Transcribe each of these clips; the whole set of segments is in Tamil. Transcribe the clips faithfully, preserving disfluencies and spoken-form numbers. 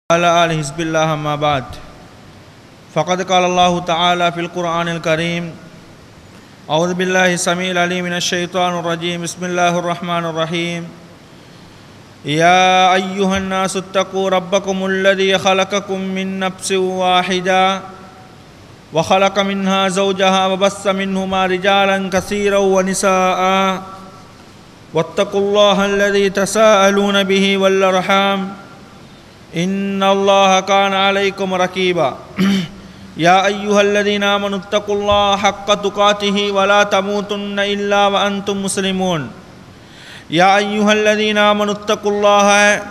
على آل حزب الله أما بعد فقد قال الله تعالى في القرآن الكريم أعوذ بالله السميع العليم من الشيطان الرجيم بسم الله الرحمن الرحيم يا أيها الناس اتقوا ربكم الذي خلقكم من نفس واحدة وخلق منها زوجها وبث منهما رجالا كثيرا ونساء واتقوا الله الذي تساءلون به والأرحام إن الله كان عليكم رقيبا يا أيها الذين آمنوا اتقوا الله حق تقاته ولا تموتن إلا وأنتم مسلمون يا أيها الذين آمنوا اتقوا الله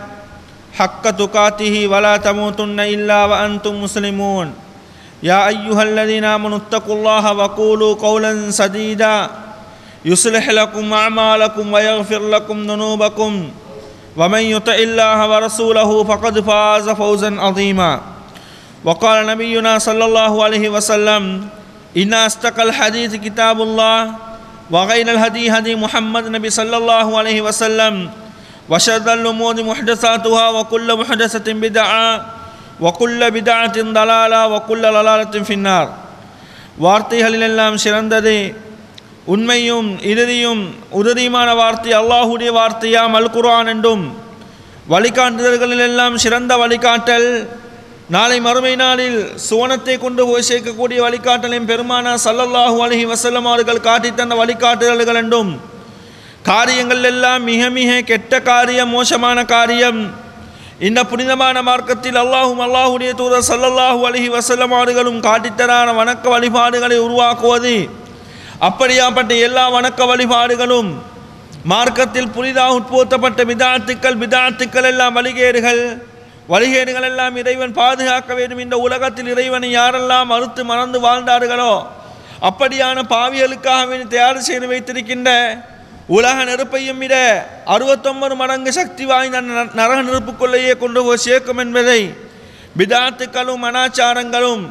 حق تقاته ولا تموتن إلا وأنتم مسلمون يا أيها الذين آمنوا اتقوا الله وقولوا قولا سديدا يصلح لكم أعمالكم ويغفر لكم ذنوبكم ومن يطع الله ورسوله فقد فاز فوزا عظيما وقال نبينا صلى الله عليه وسلم إن أصدق الحديث كتاب الله وخير الهدي هدي محمد نبي صلى الله عليه وسلم وشر الأمور محدثاتها وكل محدثة بدعة وكل بدعة ضلالة وكل ضلالة في النار வார்த்தைகளில் எல்லாம் சிறந்தது உண்மையும் இறுதியும் உறுதியுமான வார்த்தை அல்லாஹுடைய வார்த்தையாம் அல் குர்ஆன் என்றும் வழிகாட்டுதல்களில் எல்லாம் சிறந்த வழிகாட்டல் நாளை மறுமை நாளில் சுவனத்தை கொண்டு போய் சேர்க்கக்கூடிய வழிகாட்டலின் பெருமானா ஸல்லல்லாஹு அலைஹி வஸல்லம் அவர்கள் காட்டித் தந்த வழிகாட்டுதல்கள் என்றும் காரியங்கள் எல்லாம் மிக மிக கெட்ட காரியம் மோசமான காரியம் இந்த புனிதமான மார்க்கத்தில் அல்லாஹும் அல்லாஹுடைய தூதர் ஸல்லல்லாஹு அலைஹி வஸல்லம் அவர்களும் காட்டித்தரான வணக்க வழிபாடுகளை உருவாக்குவது அப்படியாப்பட்ட எல்லா வணக்க வழிபாடுகளும் மார்க்கத்தில் புதிதாக உட்புகுத்தப்பட்ட பிதாத்துக்கள் பிதாத்துக்கள் எல்லாம் வழிகேடுகள் வழிகேடுகள் எல்லாம் இறைவன் பாதுகாக்க வேண்டும். இந்த உலகத்தில் இறைவனை யாரெல்லாம் மறுத்து மறந்து வாழ்ந்தார்களோ அப்படியான பாவிகளுக்காக தயார் செய்து வைத்திருக்கின்ற உலக நெருப்பையும் விட அறுபத்தொன்பது மடங்கு சக்தி வாய்ந்த நரக நெருப்புக்குள்ளேயே கொண்டு போய் சேர்க்கும் என்பதை பிதாத்துக்களும் அனாச்சாரங்களும்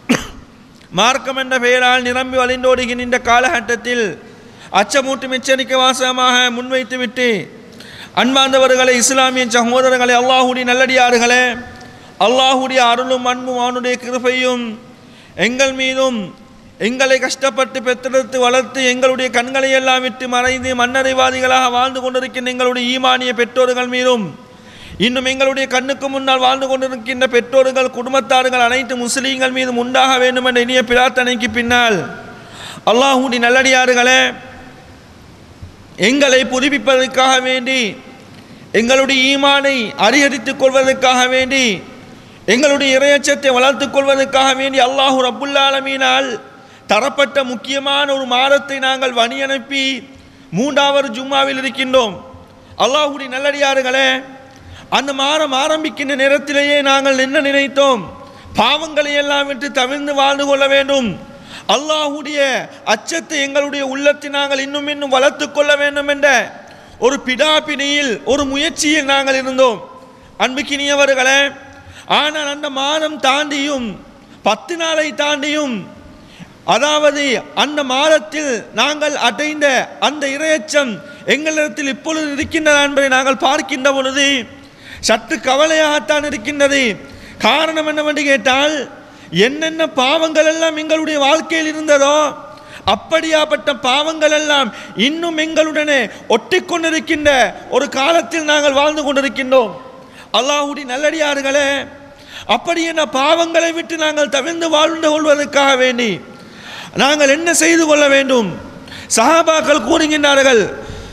மார்க்கம் என்ற பெயரால் நிரம்பி வழிந்தோடுகின்ற இந்த காலகட்டத்தில் அச்சமூட்டும் எச்சரிக்கை வாசகமாக முன்வைத்துவிட்டு அன்பார்ந்தவர்களை இஸ்லாமிய சகோதரர்களை அல்லாஹுடைய நல்லடியார்களே அல்லாஹுடைய அருளும் அன்பும் அவனுடைய கிருபையும் எங்கள் மீதும் எங்களை கஷ்டப்பட்டு பெற்றெடுத்து வளர்த்து எங்களுடைய கண்களை எல்லாம் விட்டு மறைந்து மன்னரைவாதிகளாக வாழ்ந்து கொண்டிருக்கின்ற எங்களுடைய ஈமானிய பெற்றோர்கள் மீதும் இன்னும் எங்களுடைய கண்ணுக்கு முன்னால் வாழ்ந்து கொண்டிருக்கின்ற பெற்றோர்கள் குடும்பத்தார்கள் அனைத்து முஸ்லீம்கள் மீதும் உண்டாக வேண்டும் என்ற இனிய பிரார்த்தனைக்கு பின்னால் அல்லாஹுடைய நல்லடியார்களே எங்களை புதுப்பிப்பதற்காக வேண்டி எங்களுடைய ஈமானை அதிகரித்துக் கொள்வதற்காக வேண்டி எங்களுடைய இறையச்சத்தை வளர்த்துக் கொள்வதற்காக வேண்டி அல்லாஹு ரப்புல் ஆலமீனால் தரப்பட்ட முக்கியமான ஒரு மாதத்தை நாங்கள் வழி அனுப்பி மூன்றாவது ஜும்மாவில் இருக்கின்றோம். அல்லாஹுடைய நல்லடியார்களே அந்த மாதம் ஆரம்பிக்கின்ற நேரத்திலேயே நாங்கள் என்ன நினைத்தோம்? பாவங்களை எல்லாம் விட்டு தவிர்ந்து வாழ்ந்து கொள்ள வேண்டும், அல்லாஹுடைய அச்சத்தை எங்களுடைய உள்ளத்தில் நாங்கள் இன்னும் இன்னும் வளர்த்து கொள்ள வேண்டும் என்ற ஒரு பிடாபினியில் ஒரு முயற்சியில் நாங்கள் இருந்தோம் அன்புக்கினியவர்களே. ஆனால் அந்த மாதம் தாண்டியும் பத்து நாளை தாண்டியும் அதாவது அந்த மாதத்தில் நாங்கள் அடைந்த அந்த இறையச்சம் எங்களிடத்தில் இப்பொழுது இருக்கின்றதா என்பதை நாங்கள் பார்க்கின்ற பொழுது சற்று கவலையாகத்தான் இருக்கின்றது. காரணம் என்னவென்று கேட்டால் என்னென்ன பாவங்கள் எல்லாம் எங்களுடைய வாழ்க்கையில் இருந்ததோ அப்படியாப்பட்ட பாவங்கள் எல்லாம் இன்னும் எங்களுடனே ஒட்டி கொண்டிருக்கின்ற ஒரு காலத்தில் நாங்கள் வாழ்ந்து கொண்டிருக்கின்றோம். அல்லாஹுடைய நல்லடியார்களே, அப்படி என்ன பாவங்களை விட்டு நாங்கள் தவிர்ந்து வாழ்ந்து கொள்வதற்காக வேண்டி நாங்கள் என்ன செய்து கொள்ள வேண்டும்? சஹாபாக்கள் கூறுகின்றார்கள்,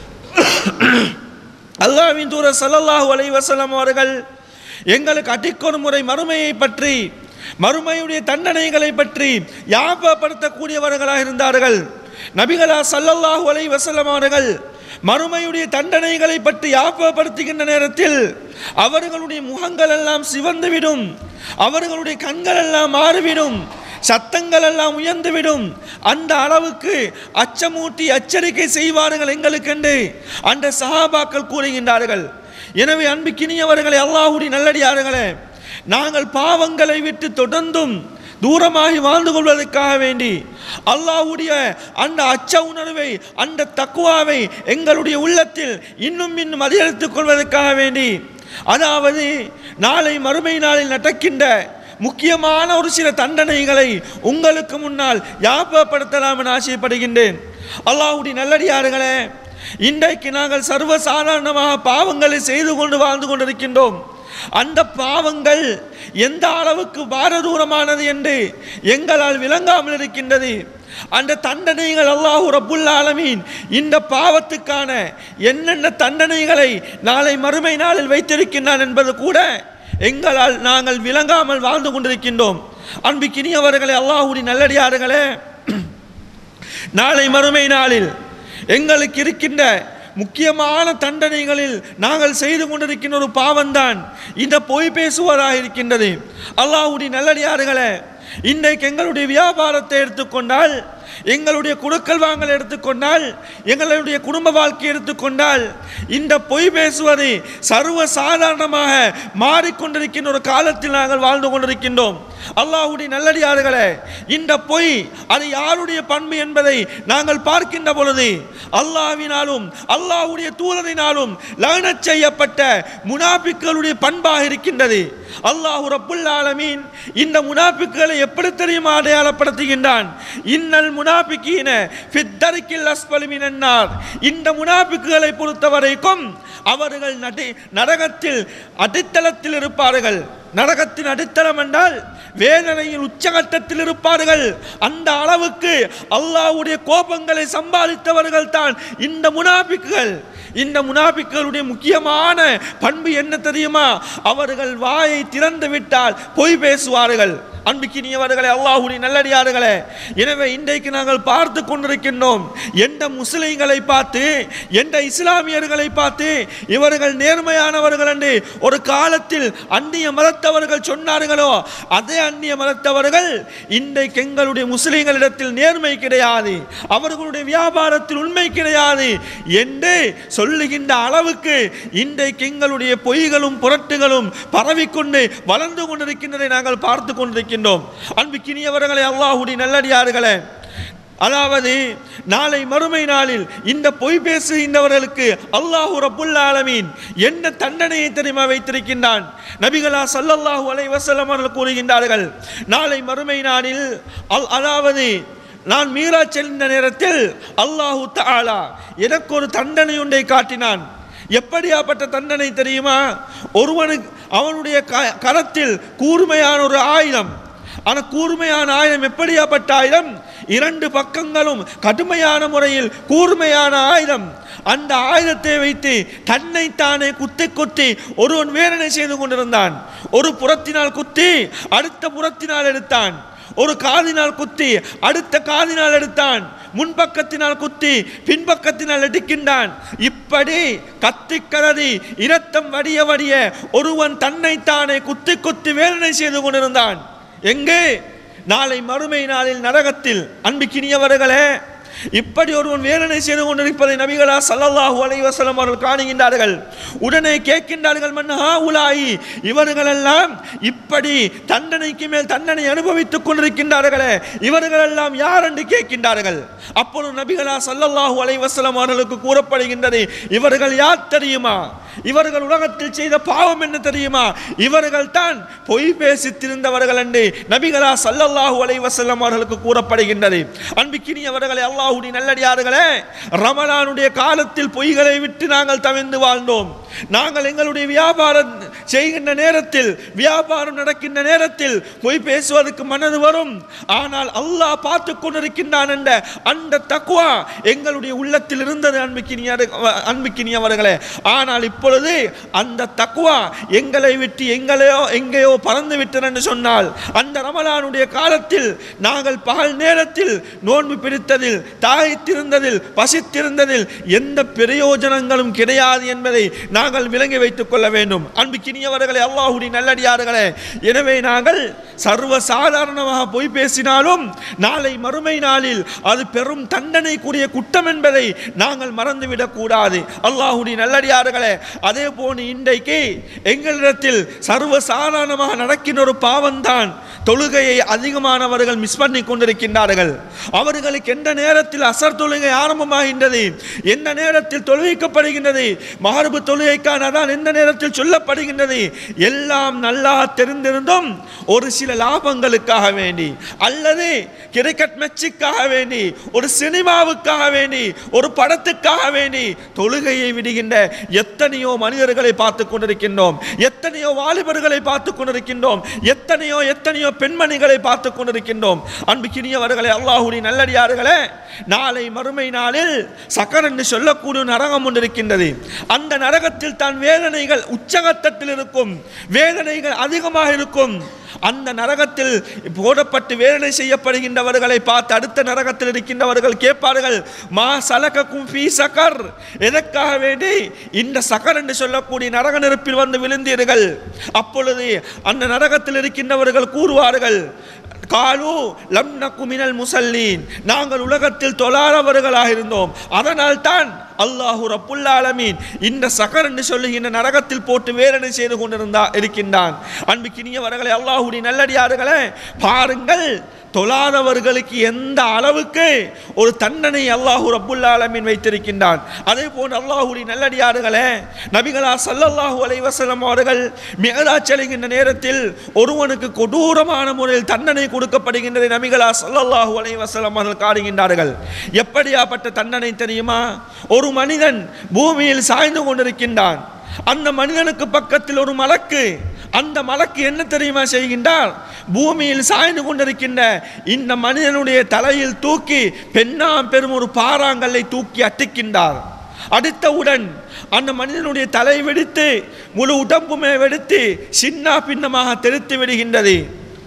அல்லாஹ்வின் தூதர் ஸல்லல்லாஹு அலைஹி வஸல்லம் அவர்கள் எங்களுக்கு அடிக்கொரு முறை மறுமையை பற்றி மறுமையுடைய தண்டனைகளை பற்றி ஞாபகப்படுத்தக்கூடியவர்களாக இருந்தார்கள். நபிகளா ஸல்லல்லாஹு அலைஹி வஸல்லம் அவர்கள் மறுமையுடைய தண்டனைகளை பற்றி ஞாபகப்படுத்துகின்ற நேரத்தில் அவர்களுடைய முகங்கள் எல்லாம் சிவந்துவிடும், அவர்களுடைய கண்கள் எல்லாம் மாறிவிடும், சத்தங்கள் எல்லாம் உயர்ந்துவிடும். அந்த அளவுக்கு அச்சமூட்டி எச்சரிக்கை செய்வார்கள் எங்களுக்கென்று அந்த சஹாபாக்கள் கூறுகின்றார்கள். எனவே அன்புக்கினியவர்களே, அல்லாஹ்வுடைய நல்லடியார்களே, நாங்கள் பாவங்களை விட்டு தொடர்ந்தும் தூரமாகி வாழ்ந்து கொள்வதற்காக வேண்டி அல்லாஹ்வுடைய அந்த அச்ச உணர்வை அந்த தக்வாவை எங்களுடைய உள்ளத்தில் இன்னும் இன்னும் அதிகரித்துக் கொள்வதற்காக வேண்டி அதாவது நாளை மறுமை நாளில் நடக்கின்ற முக்கியமான ஒரு சில தண்டனைகளை உங்களுக்கு முன்னால் ஞாபகப்படுத்தலாம் என ஆசைப்படுகின்றேன். அல்லாஹ்வுடைய நல்லடியார்களே, இன்றைக்கு நாங்கள் சர்வசாதாரணமாக பாவங்களை செய்து கொண்டு வாழ்ந்து கொண்டிருக்கின்றோம். அந்த பாவங்கள் எந்த அளவுக்கு பாரதூரமானது என்று எங்களால் விளங்காமல் இருக்கின்றது. அந்த தண்டனைகள் அல்லாஹ் ரப்புல் ஆலமீன் இந்த பாவத்துக்கான என்னென்ன தண்டனைகளை நாளை மறுமை நாளில் வைத்திருக்கின்றான் என்பது கூட எங்களால் நாங்கள் விளங்காமல் வாழ்ந்து கொண்டிருக்கின்றோம். அன்பிக்கினியவர்களே, அல்லாஹ்வுடைய நல்லடியார்களே, நாளை மறுமை நாளில் எங்களுக்கு இருக்கின்ற முக்கியமான தண்டனைகளில் நாங்கள் செய்து கொண்டிருக்கின்ற ஒரு பாவம்தான் இந்த பொய் பேசுவதாக இருக்கின்றது. அல்லாஹ்வுடைய நல்லடியார்களே, இன்றைக்கு எங்களுடைய வியாபாரத்தை எடுத்துக்கொண்டால், எங்களுடைய குடுக்கல் வாங்கல் எடுத்துக்கொண்டால், எங்களுடைய குடும்ப வாழ்க்கை எடுத்துக்கொண்டால், இந்த பொய் பேசுவது சர்வ சாதாரணமாக மாறிக்கொண்டிருக்கின்ற ஒரு காலத்தில் நாங்கள் வாழ்ந்து கொண்டிருக்கின்றோம். அல்லாஹ்வுடைய நல்லடியார்களே, இந்த பொய் அது யாருடைய பண்பு என்பதை நாங்கள் பார்க்கின்ற பொழுது அல்லாஹ்வினாலும் அல்லாஹ்வுடைய தூதரினாலும் லஅனத் செய்யப்பட்ட முனாஃபிக்குகளுடைய பண்பாக இருக்கின்றது. அல்லாஹ் ரப்புல் ஆலமீன் இந்த முனாஃபிக்குகளை எப்படி தெரியுமா அடையாளப்படுத்துகின்றான்? இன்னல் முனாஃபிகீன ஃபித் தர்கில் அஸ்ஃபலி மினன் நார். இந்த முனாஃபிக்குகளை பொறுத்தவரைக்கும் அவர்கள் நரகத்தில் அடித்தளத்தில் இருப்பார்கள். நரகத்தின் அடித்தளம் என்றால் வேதனையின் உச்சகட்டத்தில் இருப்பார்கள். அந்த அளவுக்கு அல்லாஹ்வுடைய கோபங்களை சம்பாதித்தவர்கள் தான் இந்த முனாஃபிக்குகள். இந்த முனாஃபிக்குகளுடைய முக்கியமான பண்பு என்ன தெரியுமா? அவர்கள் வாயை திறந்து விட்டால் பொய் பேசுவார்கள். அன்பிக்கினியவர்களே, அல்லாஹ்வுடைய நல்லடியார்களே, எனவே இன்றைக்கு நாங்கள் பார்த்து கொண்டிருக்கின்றோம். எந்த முஸ்லிம்களை பார்த்து, எந்த இஸ்லாமியர்களை பார்த்து இவர்கள் நேர்மையானவர்கள் என்று ஒரு காலத்தில் அந்நிய மதத்தவர்கள் சொன்னார்களோ, அதே அந்நிய மதத்தவர்கள் இன்றைக்கு எங்களுடைய முஸ்லிம்களிடத்தில் நேர்மை கிடையாது, அவர்களுடைய வியாபாரத்தில் உண்மை கிடையாது என்று சொல்லுகின்ற அளவுக்கு இன்றைக்கு எங்களுடைய பொய்களும் புரட்டுகளும் பரவிக்கொண்டு வளர்ந்து கொண்டிருக்கின்றதை நாங்கள் பார்த்து கொண்டிருக்கின்றோம். அன்பிக்கினியவர்களே, அல்லாஹ்வுடைய நல்லடியார்களே, அதாவது நாளை மறுமை நாளில் இந்த பொய் பேசுகின்றவர்களுக்கு அல்லாஹ் ரப்புல் ஆலமீன் என்ன தண்டனையை தெரியுமா வைத்திருக்கின்றான்? நபிகளா ஸல்லல்லாஹு அலைஹி வஸல்லம் அவர்கள் கூறுகின்றார்கள், நாளை மறுமை நாளில் அதாவது நான் மீராஜ் செல்கின்ற நேரத்தில் அல்லாஹு தஆலா எனக்கு ஒரு தண்டனை ஒன்றை காட்டினான். எப்படியாப்பட்ட தண்டனை தெரியுமா? ஒருவனுக்கு அவனுடைய கரத்தில் கூர்மையான ஒரு ஆயுதம். ஆனால் கூர்மையான ஆயுதம் எப்படியாப்பட்ட ஆயுதம்? இரண்டு பக்கங்களும் கடுமையான முறையில் கூர்மையான ஆயுதம். அந்த ஆயுதத்தை வைத்து தன்னைத்தானே குத்தி குத்தி ஒருவன் வேதனை செய்து கொண்டிருந்தான். ஒரு புறத்தினால் குத்தி அடுத்த புறத்தினால் எடுத்தான். ஒரு காதினால் குத்தி அடுத்த காதினால் எடுத்தான். முன்பக்கத்தினால் குத்தி பின்பக்கத்தினால் எடுக்கின்றான். இப்படி கத்தி கதறி இரத்தம் வடிய வடிய ஒருவன் தன்னைத்தானே குத்தி குத்தி வேதனை செய்து கொண்டிருந்தான். எங்கே? நாளை மறுமை நாளில் நரகத்தில். அன்பிக்கினியவர்களே, இப்படி ஒருவன் வேதனை செய்து கொண்டிருப்பதை நபிகளா ஸல்லல்லாஹு அலைஹி வஸல்லம் அவர்கள் காணுகின்றார்கள். உடனே கேட்கின்றார்கள், மன் ஹாஉலாயி, இவர்களெல்லாம் இப்படி தண்டனைக்கு மேல் தண்டனை அனுபவித்துக் கொண்டிருக்கின்றார்களே, இவர்களெல்லாம் யார் என்று கேட்கின்றார்கள். அப்பொழுது நபிகளா ஸல்லல்லாஹு அலைஹி வஸல்லம் அவர்களுக்கு கூறப்படுகின்றது, இவர்கள் யார் தெரியுமா? இவர்கள் உலகத்தில் செய்த பாவம் என்ன தெரியுமா? இவர்கள் தான் பொய் பேசி திரிந்தவர்கள் என்று நபிகளா ஸல்லல்லாஹு அலைஹி வஸல்லம் அவர்களுக்கு கூறப்படுகின்றது. அன்பிக்கினியவர்களே, அல்லாஹ்வுடைய நல்லடியார்களே, ரமலானுடைய காலத்தில் பொய்களை விட்டு நாங்கள் தவிர்த்து வாழ்ந்தோம். நாங்கள் எங்களுடைய வியாபாரம் செய்கின்ற நேரத்தில், வியாபாரம் நடக்கின்ற நேரத்தில் பொய் பேசுவதற்கு மனது வரும். ஆனால் அல்லாஹ் பார்த்து கொண்டிருக்கின்றான் என்ற அந்த தக்வா எங்களுடைய உள்ளத்தில் இருந்தது. அன்பிக்கினிய அன்பிக்கினியவர்களே, ஆனால் இப்பொழுது அந்த தக்வா எங்களை விட்டு எங்களையோ எங்கேயோ பறந்து விட்டது என்று சொன்னால், அந்த ரமலானுடைய காலத்தில் நாங்கள் பகல் நேரத்தில் நோன்பு பிடித்ததில், தாய்த்திருந்ததில், பசித்திருந்ததில் எந்த பிரயோஜனங்களும் கிடையாது என்பதை நாங்கள் விளங்கி வைத்துக் கொள்ள வேண்டும். அன்பிக்கினிய அன்பிக்கினியவர்களே, அல்லாஹ்வுடைய நல்லடியார்களே, எனவே நாங்கள் சர்வ சாதாரணமாக பொய் பேசினாலும் நாளை மறுமை நாளில் அது பெரும் தண்டனைக்குரிய குற்றம் என்பதை நாங்கள் மறந்துவிடக் கூடாது. அல்லாஹ்வுடைய நல்லடியார்களே, அதே போன்று இன்றைக்கு எங்களிடத்தில் சர்வ சாதாரணமாக நடக்கின்ற ஒரு பாவம்தான் தொழுகையை அதிகமானவர்கள் மிஸ் பண்ணி கொண்டிருக்கின்றார்கள். அவர்களுக்கு எந்த நேரத்தில் அசர் தொழுகை ஆரம்பமாகின்றது, எந்த நேரத்தில் தொழுவிக்கப்படுகின்றது, மகரிபு தொழுகைக்கான அதான் எந்த நேரத்தில் சொல்லப்படுகின்றது, எல்லாம் நல்லா தெரிந்திருந்தும் ஒரு சில லாபங்களுக்காக வேண்டி அல்லது கிரிக்கெட் மேட்சுக்காக வேண்டி ஒரு சினிமாவுக்காக வேண்டி ஒரு படத்துக்காக வேண்டி தொழுகையை விடுகின்ற எத்தனையோ மனிதர்களை பார்த்து கொண்டிருக்கின்றோம், எத்தனையோ வாலிபர்களை பார்த்து கொண்டிருக்கின்றோம், எத்தனையோ எத்தனையோ பெண்மணிகளை பார்த்து கொண்டிருக்கின்றோம். அன்புக்கினியவர்களே, அல்லாஹ்வுடைய நல்லடியார்களே, நாளை மறுமை நாளில் சக்கர் என்று சொல்லக்கூடிய நரகம் ஒன்று இருக்கின்றது. அந்த நரகத்தில் தான் வேதனைகள் உச்சகட்டத்தில் இருக்கும், வேதனைகள் அதிகமாக இருக்கும். அந்த நரகத்தில் போடப்பட்டு வேதனை செய்யப்படுகின்றவர்களை பார்த்து அடுத்த நரகத்தில் இருக்கின்றவர்கள் கேட்பார்கள், மா சலகக்கும் ஃபீ சகர், எதற்காக வேண்டி இந்த சகர் என்று சொல்லக்கூடிய நரக நெருப்பில் வந்து விழுந்தீர்கள்? அப்பொழுது அந்த நரகத்தில் இருக்கின்றவர்கள் கூறுவார்கள், காலு லம் நகு மினல் முஸல்லீன், நாங்கள் உலகத்தில் தொழாதவர்களாக இருந்தோம், அதனால் தான் அல்லாஹு ரப்புல் ஆலமீன் இந்த சகர் என்று சொல்லுகின்ற நரகத்தில் போட்டு வேதனை செய்து கொண்டிருந்தா இருக்கின்றான். அன்புக்கினியவர்களே, அல்லாஹ்வுடைய நல்லடியார்களே, பாருங்கள் தொழாதவர்களுக்கு எந்த அளவுக்கு ஒரு தண்டனை அல்லாஹு ரப்புல் ஆலமீன் வைத்திருக்கின்றான். அதே போன்று அல்லாஹ்வுடைய நல்லடியார்களே, நபிகளார் ஸல்லல்லாஹு அலைஹி வஸல்லம் அவர்கள் மிஅராஜ் செல்கின்ற நேரத்தில் ஒருவனுக்கு கொடூரமான முறையில் தண்டனை கொடுக்கப்படுகின்றது நபிகளார் ஸல்லல்லாஹு அலைஹி வஸல்லம் அவர்கள் காணுகின்றார்கள். எப்படியாப்பட்ட தண்டனை தெரியுமா? ஒரு மனிதன் பூமியில் சாய்ந்து கொண்டிருக்கின்றான், அந்த மனிதனுக்கு பக்கத்தில் ஒரு மலக்கு, அந்த மலக்கு என்ன தெரியுமா செய்கின்றார்? பூமியில் சாய்ந்து கொண்டிருக்கின்ற இந்த மனிதனுடைய தலையில் தூக்கி பெண்ணாம் பெரும் ஒரு பாறாங்கல்லை தூக்கி அட்டிக்கின்றார். அடித்தவுடன் அந்த மனிதனுடைய தலை வெடித்து முழு உடம்புமே வெடித்து சின்ன பின்னமாக தெரித்து விடுகின்றது.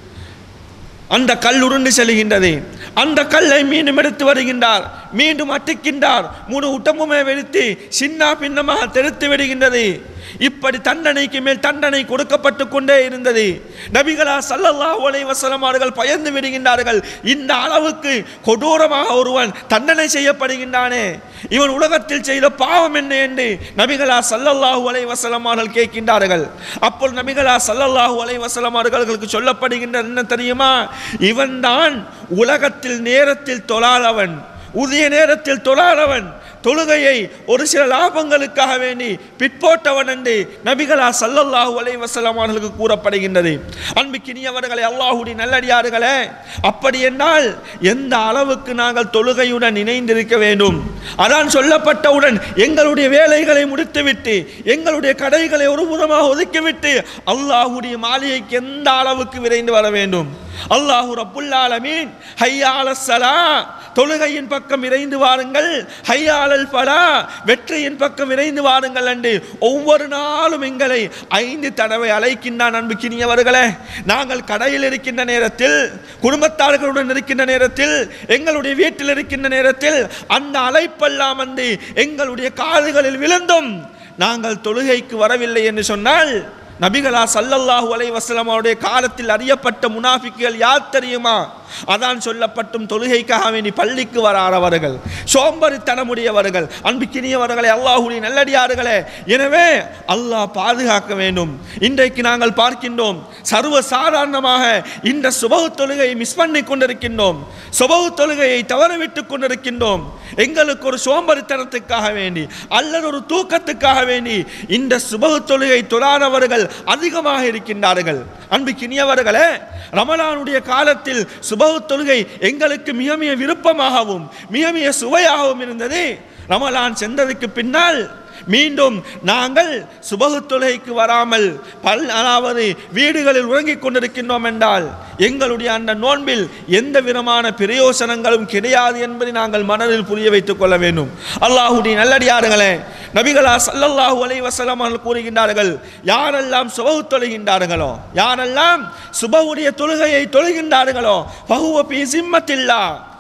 அந்த கல் உருண்டு செல்கின்றது. அந்த கல்லை மீண்டும் எடுத்து வருகின்றார், மீண்டும் அட்டிக்கின்றார், முழு உடம்புமே வெடித்து சின்ன பின்னமாக தெரித்து விடுகின்றது. இப்படி தண்டனைக்கு மேல் தண்டனை கொடுக்கப்பட்டு கொண்டே இருந்தது. நபிகளார் ஸல்லல்லாஹு அலைஹி வஸல்லம் அவர்கள் பயந்து விடுகின்றார்கள், இந்த அளவுக்கு கொடூரமாக ஒருவன் தண்டனை செய்யப்படுகின்றானே, இவன் உலகத்தில் செய்த பாவம் என்ன என்று நபிகளார் ஸல்லல்லாஹு அலைஹி வஸல்லம் அவர்கள் கேட்கின்றார்கள். அப்போது நபிகளார் ஸல்லல்லாஹு அலைஹி வஸல்லம் அவர்களுக்கு சொல்லப்படுகின்ற என்ன தெரியுமா? இவன் தான் உலகத்தில் நேரத்தில் தொழாதவன், உதய நேரத்தில் தொழாதவன், தொழுகையை ஒரு சில லாபங்களுக்காக வேண்டி பிற்போட்டவன் என்று நபிகளார் ஸல்லல்லாஹு அலைஹி வஸல்லம் அவர்களுக்கு கூறப்படுகின்றது. அன்புக்கினியவர்களே, அல்லாஹ்வுடைய நல்லடியார்களே, அப்படி என்றால் எந்த அளவுக்கு நாங்கள் தொழுகையுடன் இணைந்திருக்க வேண்டும்? அதான் சொல்லப்பட்டவுடன் எங்களுடைய வேலைகளை முடித்துவிட்டு எங்களுடைய கடைகளை ஒரு புறமாக ஒதுக்கிவிட்டு அல்லாஹ்வுடைய மாளிகைக்கு எந்த அளவுக்கு விரைந்து வர வேண்டும்? அல்லாஹு ரப்புல் ஆலமீன் ஹய்யா அலஸ் ஸலா, தொழுகையின் பக்கம் விரைந்து வாருங்கள், ஹய்யா அலல் ஃபலா, வெற்றியின் பக்கம் விரைந்து வாருங்கள் என்று ஒவ்வொரு நாளும் எங்களை ஐந்து தடவை அழைக்கின்றான். அன்புக்கினியவர்களே, நாங்கள் கடையில் இருக்கின்ற நேரத்தில், குடும்பத்தார்களுடன் இருக்கின்ற நேரத்தில், எங்களுடைய வீட்டில் இருக்கின்ற நேரத்தில் அந்த அழைப்பெல்லாம் வந்து எங்களுடைய காதுகளில் விழுந்தும் நாங்கள் தொழுகைக்கு வரவில்லை என்று சொன்னால், நபிகளார் ஸல்லல்லாஹு அலைஹி வஸல்லம் அவருடைய காலத்தில் அறியப்பட்ட முனாஃபிக்குகள் யார் தெரியுமா? அதான் சொல்லப்பட்டும் தொழுகைக்காக வேண்டி பள்ளிக்கு வராதவர்கள், சோம்பரித்தனமுடையவர்கள். அன்புக்கினியவர்களே, அல்லாஹ்வுடைய நல்லடியார்களே, எனவே அல்லாஹ் பாதுகாக்க வேண்டும். இன்றைக்கு நாங்கள் பார்க்கின்றோம், சர்வ சாதாரணமாக இந்த சுபஹ் தொழுகையை மிஸ் பண்ணி கொண்டிருக்கின்றோம், சுபஹ் தொழுகையை தவறவிட்டு கொண்டிருக்கின்றோம். எங்களுக்கு ஒரு சோம்பரித்தனத்துக்காக வேண்டி அல்லது ஒரு தூக்கத்துக்காக வேண்டி இந்த சுபஹ் தொழுகை தொழாதவர்கள் அதிகமாக இருக்கின்றார்கள். அன்புக்கினியவர்களே, ரமலானுடைய காலத்தில் சுபஹ் தொழுகை எங்களுக்கு மிக மிக விருப்பமாகவும் மிக மிக சுவையாகவும் இருந்தது. ரமலான் சென்றதுக்கு பின்னால் மீண்டும் நாங்கள் சுபஹ் தொழுகைக்கு வராமல் பல் அதாவது வீடுகளில் உறங்கிக் கொண்டிருக்கின்றோம் என்றால் எங்களுடைய அந்த நோன்பில் எந்த விதமான பிரயோசனங்களும் கிடையாது என்பதை நாங்கள் மனதில் புரிய வைத்துக் கொள்ள வேண்டும். அல்லாஹ்வுடைய நல்லடியார்களே, நபிகளார் ஸல்லல்லாஹு அலைஹி வஸல்லம் அவர்கள் கூறுகின்றார்கள், யாரெல்லாம் சுபஹ் தொழுகின்றார்களோ, யாரெல்லாம் சுபஹுடைய தொழுகையை தொழுகின்றார்களோ, ஃபஹுவ ஃபீ ஸிம்மத்தில்லாஹ்,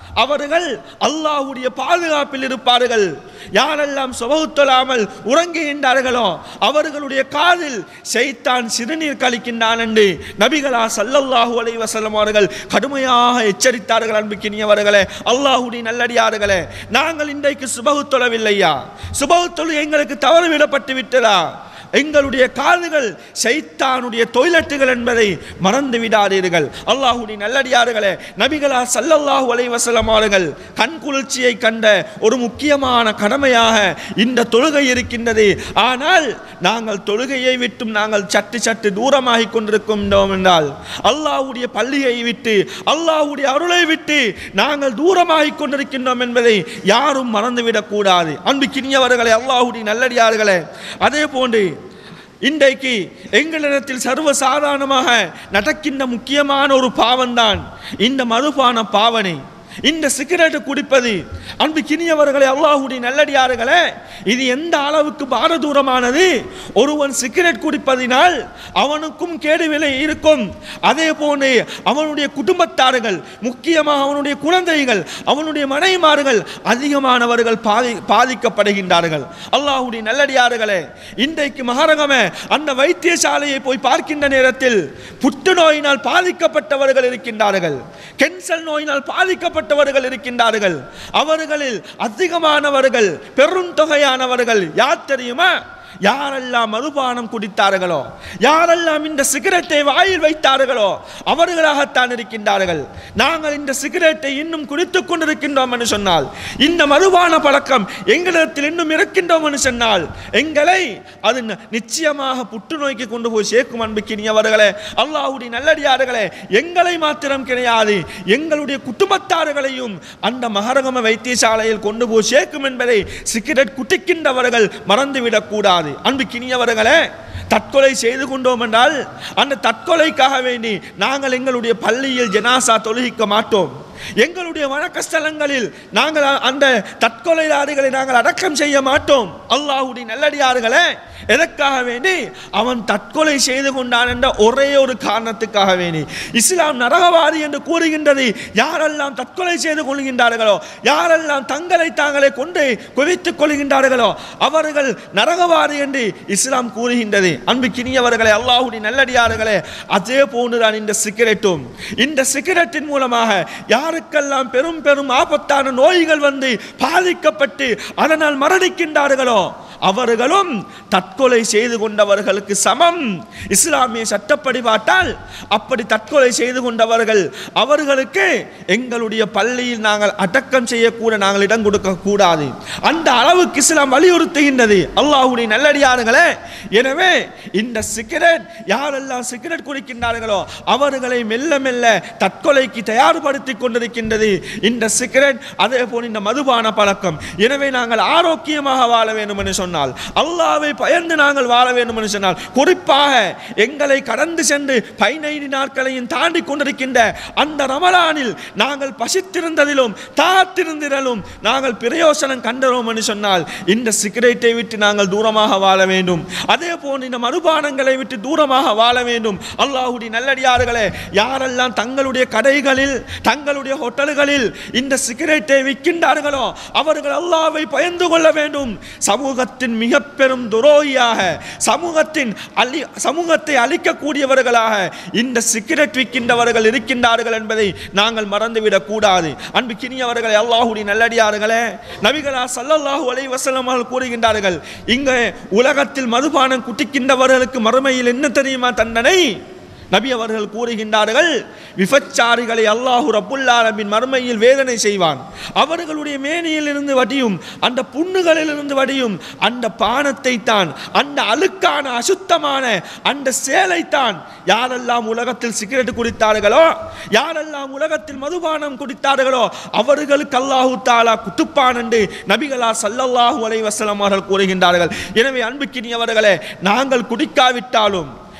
அவர்கள் அல்லாஹ்வுடைய பாதுகாப்பில் இருப்பார்கள். யாரெல்லாம் சுபஹ் தொழாமல் உறங்குகின்றார்களோ அவர்களுடைய காதில் ஷைத்தான் சிறுநீர் கழிக்கின்றான் என்று நபிகளா ஸல்லல்லாஹு அலைஹி வஸல்லம் அவர்கள் கடுமையாக எச்சரித்தார்கள். அன்புக்கினியவர்களே, அல்லாஹ்வுடைய நல்லடியார்களே, நாங்கள் இன்றைக்கு சுபஹ் தொழவில்லையா? சுபஹ் தொழு எங்களுக்கு தவறு விடப்பட்டு விட்டதா? எங்களுடைய காதுகள் ஷைத்தானுடைய டொய்லெட்டுகள் என்பதை மறந்து விடாதீர்கள். அல்லாஹ்வுடைய நல்லடியார்களே, நபிகளா ஸல்லல்லாஹு அலைஹி வஸல்லம் அவர்கள் கண் குளிர்ச்சியை கண்ட ஒரு முக்கியமான கடமையாக இந்த தொழுகை இருக்கின்றது. ஆனால் நாங்கள் தொழுகையை விட்டும் நாங்கள் சற்று சற்று தூரமாகி கொண்டிருக்கின்றோம் என்றால், அல்லாஹ்வுடைய பள்ளியை விட்டு அல்லாஹ்வுடைய அருளை விட்டு நாங்கள் தூரமாகி கொண்டிருக்கின்றோம் என்பதை யாரும் மறந்துவிடக் கூடாது. அன்புக்கினியவர்களே, அல்லாஹ்வுடைய நல்லடியார்களே, அதே போன்று இன்றைக்கு எங்களிடத்தில் சர்வசாதாரணமாக நடக்கின்ற முக்கியமான ஒரு பாவம்தான் இந்த மதுபான பாவனை, இந்த சிகரெட் குடிப்பது. அன்புக்கினியவர்களே, அல்லாஹ்வுடைய நல்லடியார்களே, இது எந்த அளவுக்கு பாரதூரமானது. ஒருவன் சிகரெட் குடிப்பதினால் அவனுக்கும் கேடு விலை இருக்கும். அதே போன்று அவனுடைய குடும்பத்தார்கள், முக்கியமாக அவனுடைய குழந்தைகள், அவனுடைய மனைவிமார்கள் அதிகமானவர்கள் பாதி பாதிக்கப்படுகின்றார்கள். அல்லாஹ்வுடைய நல்லடியார்களே, இன்றைக்கு மகாரகம அந்த வைத்தியசாலையை போய் பார்க்கின்ற நேரத்தில் புற்றுநோயினால் பாதிக்கப்பட்டவர்கள் இருக்கின்றார்கள், கேன்சர் நோயினால் பாதிக்கப்பட்டவர்கள் இருக்கின்றார்கள். அவர்களில் அதிகமானவர்கள், பெருந்தொகையானவர்கள் யார் தெரியுமா? யாரெல்லாம் மதுபானம் குடித்தார்களோ, யாரெல்லாம் இந்த சிகரெட்டை வாயில் வைத்தார்களோ அவர்களாகத்தான் இருக்கின்றார்கள். நாங்கள் இந்த சிகரெட்டை இன்னும் குடித்துக் கொண்டிருக்கின்றோம் என்று சொன்னால், இந்த மதுபான பழக்கம் எங்களிடத்தில் இன்னும் இருக்கின்றோம் என்று சொன்னால், எங்களை அது நிச்சயமாக புற்றுநோய்க்கு கொண்டு போய் சேர்க்கும். அன்புக்கினியவர்களே, அல்லாஹ்வுடைய நல்லடியார்களே, எங்களை மாத்திரம் கிடையாது, எங்களுடைய குடும்பத்தார்களையும் அந்த மகரகம வைத்தியசாலையில் கொண்டு போய் சேர்க்கும் என்பதை சிகரெட் குடிக்கின்றவர்கள் மறந்துவிடக் கூடாது. அன்புக்கினியவர்களே, தற்கொலை செய்து கொண்டோம் என்றால் அந்த தற்கொலைக்காக வேண்டி நாங்கள் எங்களுடைய பள்ளியில் ஜனாசா தொழுகிக்க மாட்டோம். எங்களுடைய வணக்கஸ்தலங்களில் நாங்கள் அந்த தற்கொலையாளிகளை நாங்கள் அடக்கம் செய்ய மாட்டோம். அல்லாஹ்வுடைய நல்லடியார்களே, எதற்காக வேண்டி? அவன் தற்கொலை செய்து கொண்டான் என்ற ஒரே ஒரு காரணத்துக்காக வேண்டி. இஸ்லாம் நரகவாதி என்று கூறுகின்றது. யாரெல்லாம் தற்கொலை செய்து கொள்கின்றார்களோ, யாரெல்லாம் தங்களை தாங்களே கொண்டு குவித்துக் கொள்கின்றார்களோ அவர்கள் நரகவாதி என்று இஸ்லாம் கூறுகின்றது. அன்புக்கினியவர்களே, அல்லாஹ்வுடைய நல்லடியார்களே, அதே போன்றுதான் இந்த சிகரெட்டும். இந்த சிகரெட்டின் மூலமாக யாருக்கெல்லாம் பெரும் பெரும் ஆபத்தான நோய்கள் வந்து பாதிக்கப்பட்டு அதனால் மரணிக்கின்றார்களோ அவர்களும் தற்கொலை செய்து கொண்டவர்களுக்கு சமம். இஸ்லாமிய சட்டப்படி பார்த்தால் அப்படி தற்கொலை செய்து கொண்டவர்கள் அவர்களுக்கு எங்களுடைய பள்ளியில் நாங்கள் அடக்கம் செய்யக்கூட நாங்கள் இடம் கொடுக்க கூடாது. அந்த அளவுக்கு இஸ்லாம் வலியுறுத்துகின்றது. அல்லாஹ்வுடைய நல்லடியார்களே, எனவே இந்த சிகரெட் யாரெல்லாம் சிகரெட் குடிக்கின்றார்களோ அவர்களை மெல்ல மெல்ல தற்கொலைக்கு தயார்படுத்தி கொண்டிருக்கின்றது இந்த சிகரெட். அதே போல் இந்த மதுபான பழக்கம். எனவே நாங்கள் ஆரோக்கியமாக வாழ வேண்டும் என்று சொன்னால், அல்லாஹ்வை பயந்து நாங்கள் வாழ வேண்டும் என்று சொன்னால், குறிப்பாக எங்களை கடந்து சென்று பதினைந்து நாட்களையும் தாண்டி கொண்டிருக்கின்ற அந்த ரமலானில் நாங்கள் பசித்திருந்ததிலும் தாத்திருந்ததிலும் நாங்கள் பிரயோசனம் கண்டோம் என்று சொன்னால் இந்த சிகரெட்டை விட்டு நாங்கள் தூரமாக வாழ வேண்டும். அதே போன்று இந்த மதுபானங்களை விட்டு தூரமாக வாழ வேண்டும். அல்லாஹ்வுடைய நல்லடியார்களே, யாரெல்லாம் தங்களுடைய கடைகளில் தங்களுடைய ஹோட்டல்களில் இந்த சிகரெட்டை விற்கின்றார்களோ அவர்கள் அல்லாஹ்வை பயந்து கொள்ள வேண்டும். சமூகத்தில் மிக பெரும் துரோகியாக, சமூகத்தின் அழி சமூகத்தை அழிக்கக்கூடியவர்களாக இந்த சிகரெட் விற்கின்றவர்கள் இருக்கின்றார்கள் என்பதை நாங்கள் மறந்துவிடக் கூடாது. அன்புக்கினியவர்களே, அல்லாஹ்வுடைய நல்லடியார்களே, நபிகளா ஸல்லல்லாஹு அலைஹி வஸல்லம் அவர்கள் கூறுகின்றார்கள், இங்கே உலகத்தில் மதுபானம் குடிக்கின்றவர்களுக்கு மறுமையில் என்ன தெரியுமா தண்டனை? நபி அவர்கள் கூறுகின்றார்கள், விபச்சாரிகளை அல்லாஹு ரப்புல் ஆலமீன் மறுமையில் வேதனை செய்வான். அவர்களுடைய மேனியில் இருந்து வடியும் அந்த புண்ணுகளில் இருந்து வடியும் அந்த பானத்தை தான், அந்த அழுக்கான அசுத்தமான அந்த சேலைத்தான் யாரெல்லாம் உலகத்தில் சிகரெட் குடித்தார்களோ, யாரெல்லாம் உலகத்தில் மதுபானம் குடித்தார்களோ அவர்களுக்கு அல்லாஹு தஆலா குத்துப்பான் என்று நபிகளா ஸல்லல்லாஹு அலைஹி வஸல்லம் அவர்கள் கூறுகின்றார்கள். எனவே அன்புக்கினியவர்களே, நாங்கள் குடிக்காவிட்டாலும்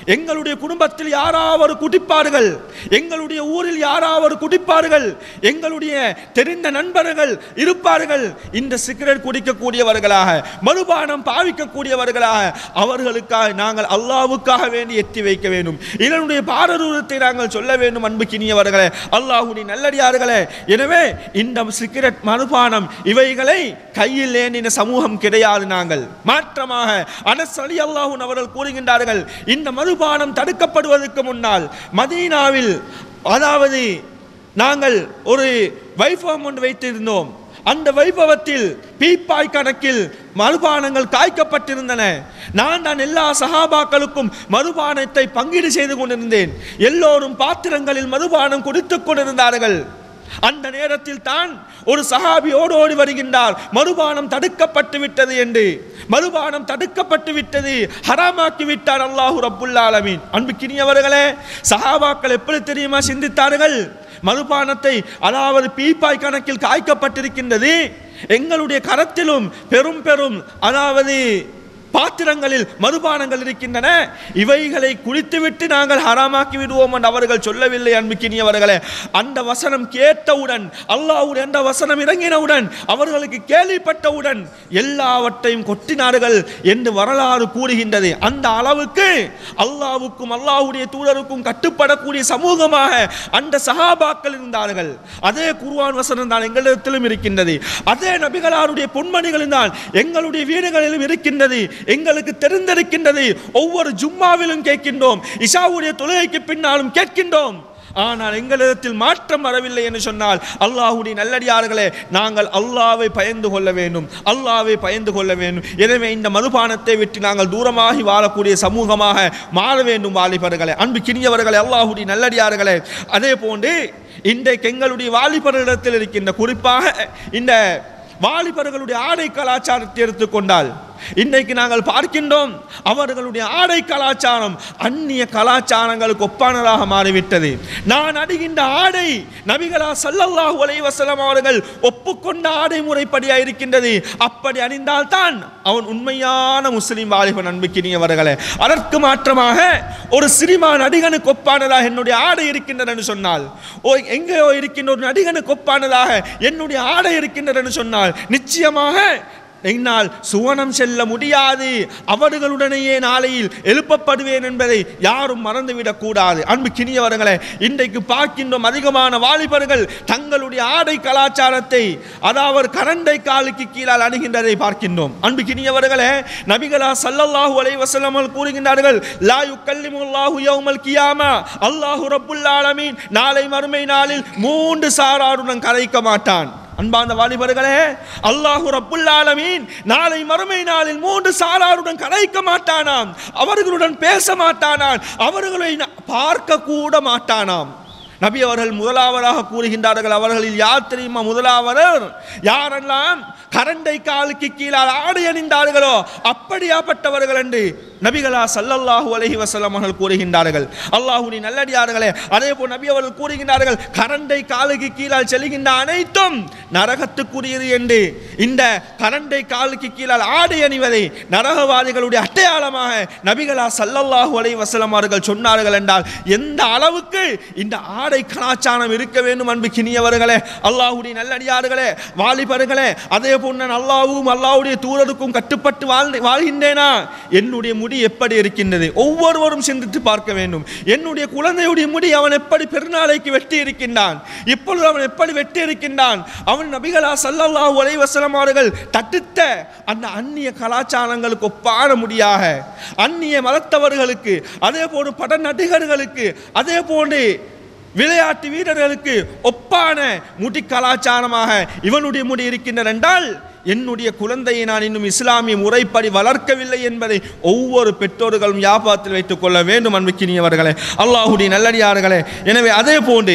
எங்களுடைய குடும்பத்தில் யாராவது குடிப்பார்கள், எங்களுடைய ஊரில் யாராவது குடிப்பார்கள், எங்களுடைய தெரிந்த நண்பர்கள் இருப்பார்கள் இந்த சிகரெட் குடிக்கக்கூடியவர்களாக, மதுபானம் பாவிக்கக்கூடியவர்களாக, அவர்களுக்காக நாங்கள் அல்லாஹ்வுக்காக வேண்டி எத்தி வைக்க வேண்டும். இதனுடைய பாரதூரத்தை நாங்கள் சொல்ல வேண்டும். அன்புக்கினியவர்களே, அல்லாஹ்வுடைய நல்லடியார்களே, எனவே இந்த சிகரெட், மதுபானம் இவைகளை கையில் ஏந்தின சமூகம் கிடையாது. நாங்கள் மாற்றமாக அனஸ் ரலியல்லாஹு அன்ஹு அவர்கள் கூறுகின்றார்கள், இந்த மதுபானம் தடுக்கப்படுவதற்கு முன்னால் மதீனாவில், அதாவது நாங்கள் ஒரு வைபவம் ஒன்று வைத்திருந்தோம். அந்த வைபவத்தில் பீப்பாய் கணக்கில் மதுபானங்கள் காய்க்கப்பட்டிருந்தன. நான் தான் எல்லா சஹாபாக்களுக்கும் மதுபானத்தை பங்கீடு செய்து கொண்டிருந்தேன். எல்லோரும் பாத்திரங்களில் மதுபானம் குடித்துக் கொண்டிருந்தார்கள். அந்த நேரத்தில் தான் ஒரு சஹாபி ஓடி ஓடி வருகின்றார், மதுபானம் தடுக்கப்பட்டு விட்டது என்று. மதுபானம் தடுக்கப்பட்டு விட்டது, ஹராமாக்கி விட்டார் அல்லாஹு ரப்புல் ஆலமீன். அன்புக்கினியவர்களே, சஹாபாக்கள் எப்படி தெரியுமா சிந்தித்தார்கள்? மதுபானத்தை, அதாவது பீப்பாய் கணக்கில் காய்க்கப்பட்டிருக்கின்றது, எங்களுடைய கரத்திலும் பெரும் பெரும் அதாவது பாத்திரங்களில் மதுபானங்கள் இருக்கின்றன, இவைகளை குடித்துவிட்டு நாங்கள் ஹராமாக்கி விடுவோம் என்று அவர்கள் சொல்லவில்லை. அன்புக்கினியவர்களே, அந்த வசனம் கேட்டவுடன், அல்லாஹ்வுடைய அந்த வசனம் இறங்கினவுடன், அவர்களுக்கு கேள்விப்பட்டவுடன் எல்லாவற்றையும் கொட்டினார்கள் என்று வரலாறு கூறுகின்றது. அந்த அளவுக்கு அல்லாஹ்வுக்கும் அல்லாஹ்வுடைய தூதருக்கும் கட்டுப்படக்கூடிய சமூகமாக அந்த சஹாபாக்கள் இருந்தார்கள். அதே குர்ஆன் வசனம் தான் எங்களிடத்திலும் இருக்கின்றது. அதே நபிகளாருடைய பொன்மணிகள் தான் எங்களுடைய வீடுகளிலும் இருக்கின்றது. எங்களுக்கு தெரிந்திருக்கின்றது. ஒவ்வொரு ஜும்மாவிலும் கேட்கின்றோம், இஷாவுடைய தொழுகைக்கு பின்னாலும் கேட்கின்றோம். ஆனால் எங்களிடத்தில் மாற்றம் வரவில்லை என்று சொன்னால், அல்லாஹ்வுடைய நல்லடியார்களே, நாங்கள் அல்லாஹ்வை பயந்து கொள்ள வேண்டும், அல்லாஹ்வை பயந்து கொள்ள வேண்டும். எனவே இந்த மதுபானத்தை விட்டு நாங்கள் தூரமாகி வாழக்கூடிய சமூகமாக மாற வேண்டும். வாலிபர்களே, அன்புக்கினியவர்களே, அல்லாஹ்வுடைய நல்லடியார்களே, அதே போன்று இன்றைக்கு எங்களுடைய வாலிபர்களிடத்தில் இருக்கின்ற, குறிப்பாக இந்த வாலிபர்களுடைய ஆடை கலாச்சாரத்தை எடுத்துக்கொண்டால், இன்றைக்கு நாங்கள் பார்க்கின்றோம் அவர்களுடைய ஆடை கலாச்சாரம் அந்நிய கலாச்சாரங்களுக்கு ஒப்பானதாக மாறிவிட்டது. நான் அணிகின்ற ஆடை நபிகளா ஸல்லல்லாஹு அலைஹி வஸல்லம் அவர்கள் ஒப்புக்கொண்ட ஆடை முறைப்படியாக இருக்கின்றது. அப்படி அணிந்தால் தான் அவன் உண்மையான முஸ்லிம் வாலிபன். அன்புக்கினியவர்களே, அதற்கு மாற்றமாக ஒரு சினிமா நடிகனுக்கு ஒப்பானதாக என்னுடைய ஆடை இருக்கின்றது என்று சொன்னால், ஓ எங்கேயோ இருக்கின்ற ஒரு நடிகனுக்கு ஒப்பானதாக என்னுடைய ஆடை இருக்கின்றது என்று சொன்னால், நிச்சயமாக என்னால் சுவனம் செல்ல முடியாது, அவர்களுடனேயே நாளையில் எழுப்பப்படுவேன் என்பதை யாரும் மறந்துவிடக் கூடாது. அன்புக்கினியவர்களே, இன்றைக்கு பார்க்கின்றோம் அதிகமான வாலிபர்கள் தங்களுடைய ஆடை கலாச்சாரத்தை, அதாவது கரண்டை காலுக்கு கீழால் அணுகின்றதை பார்க்கின்றோம். அன்புக்கினியவர்களே, நபிகளா ஸல்லல்லாஹு அலைஹி வஸல்லம் கூறுகின்றார்கள், லா யுகல்லிமுல்லாஹு யௌமல் கியாமா, அல்லாஹு ரப்புல் ஆலமீன் நாளை மறுமை நாளில் மூன்று சாராருடன் கலைக்க மாட்டான். அன்பார்ந்த வாலிபர்களே, அல்லாஹு ரப்புல் ஆலமீன் நாளை மறுமை நாளில் மூன்று சாராருடன் கலைக்க மாட்டானாம், அவர்களுடன் பேச மாட்டானாம், அவர்களை பார்க்க கூட மாட்டானாம். நபி அவர்கள் முதலாவதாக கூறுகின்றார்கள், அவர்களில் யார் தெரியுமா முதலாவதர்? யாரெல்லாம் கரண்டை காலுக்கு கீழால் ஆடை அணிந்தார்களோ அப்படியாப்பட்டவர்கள் என்று நபிகளா ஸல்லல்லாஹு அலைஹி வஸல்லம் அவர்கள் கூறுகின்றார்கள். அல்லாஹ்வுடைய நல்லடியார்களே, அதே போல் நபி அவர்கள் கூறுகின்றார்கள், கரண்டை காலுக்கு கீழால் செல்கின்ற அனைத்தும் நரகத்துக்குரியது என்று. இந்த கரண்டை காலுக்கு கீழால் ஆடை அணிவதை நரகவாதிகளுடைய அடையாளமாக நபிகளா ஸல்லல்லாஹு அலைஹி வஸல்லம் அவர்கள் சொன்னார்கள் என்றால் எந்த அளவுக்கு இந்த ஆடை கலாச்சாரம் இருக்க வேண்டும். அன்புக்கினியவர்களே, அல்லாஹ்வுடைய நல்லடியார்களே, வாலிபர்களே, அதே போல் நான் அல்லாஹ்வும் அல்லாஹ்வுடைய தூதருக்கும் கட்டுப்பட்டு வாழ் வாழ்கின்றேனா? என்னுடைய முடி எப்படி இருக்கின்றது? ஒவ்வொருவரும் சிந்தித்து பார்க்க வேண்டும். என்னுடைய குழந்தையுடைய முடி அவன் எப்படி பெருநாளைக்கு வெட்டி இருக்கின்றான், இப்பொழுது அவன் எப்படி வெட்டி இருக்கின்றான்? அவன் நபிகளா ஸல்லல்லாஹு அலைஹி வஸல்லம் அவர்கள் தடுத்த அந்த அந்நிய கலாச்சாரங்களுக்கு ஒப்பான முடியாக, அந்நிய மதத்தவர்களுக்கு, அதே போன்று பட நடிகர்களுக்கு, அதே போன்று விளையாட்டு வீரர்களுக்கு ஒப்பான முடி கலாச்சாரமாக இவனுடைய முடி இருக்கின்றன என்றால், என்னுடைய குழந்தையை நான் இன்னும் இஸ்லாமிய முறைப்படி வளர்க்கவில்லை என்பதை ஒவ்வொரு பெற்றோர்களும் ஞாபகத்தில் வைத்துக் கொள்ள வேண்டும். அன்புக்கினியவர்களே, அல்லாஹ்வுடைய நல்லடியார்களே, எனவே அதே போன்று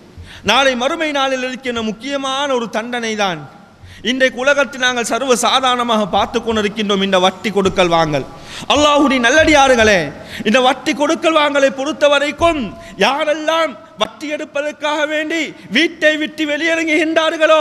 நாளை மறுமை நாளில் இருக்கின்ற முக்கியமான ஒரு தண்டனை தான் இன்றைக்கு உலகத்தில் நாங்கள் சர்வ சாதாரணமாக பார்த்து கொண்டிருக்கின்றோம், இந்த வட்டி கொடுக்கல் வாங்கல். அல்லாஹ்வுடைய நல்லடியார்களே, இந்த வட்டி கொடுக்கல் வாங்கலை பொறுத்த வரைக்கும் யாரெல்லாம் வட்டி எடுப்பதற்காக வேண்டி வீட்டை விட்டு வெளியிறங்குகின்றார்களோ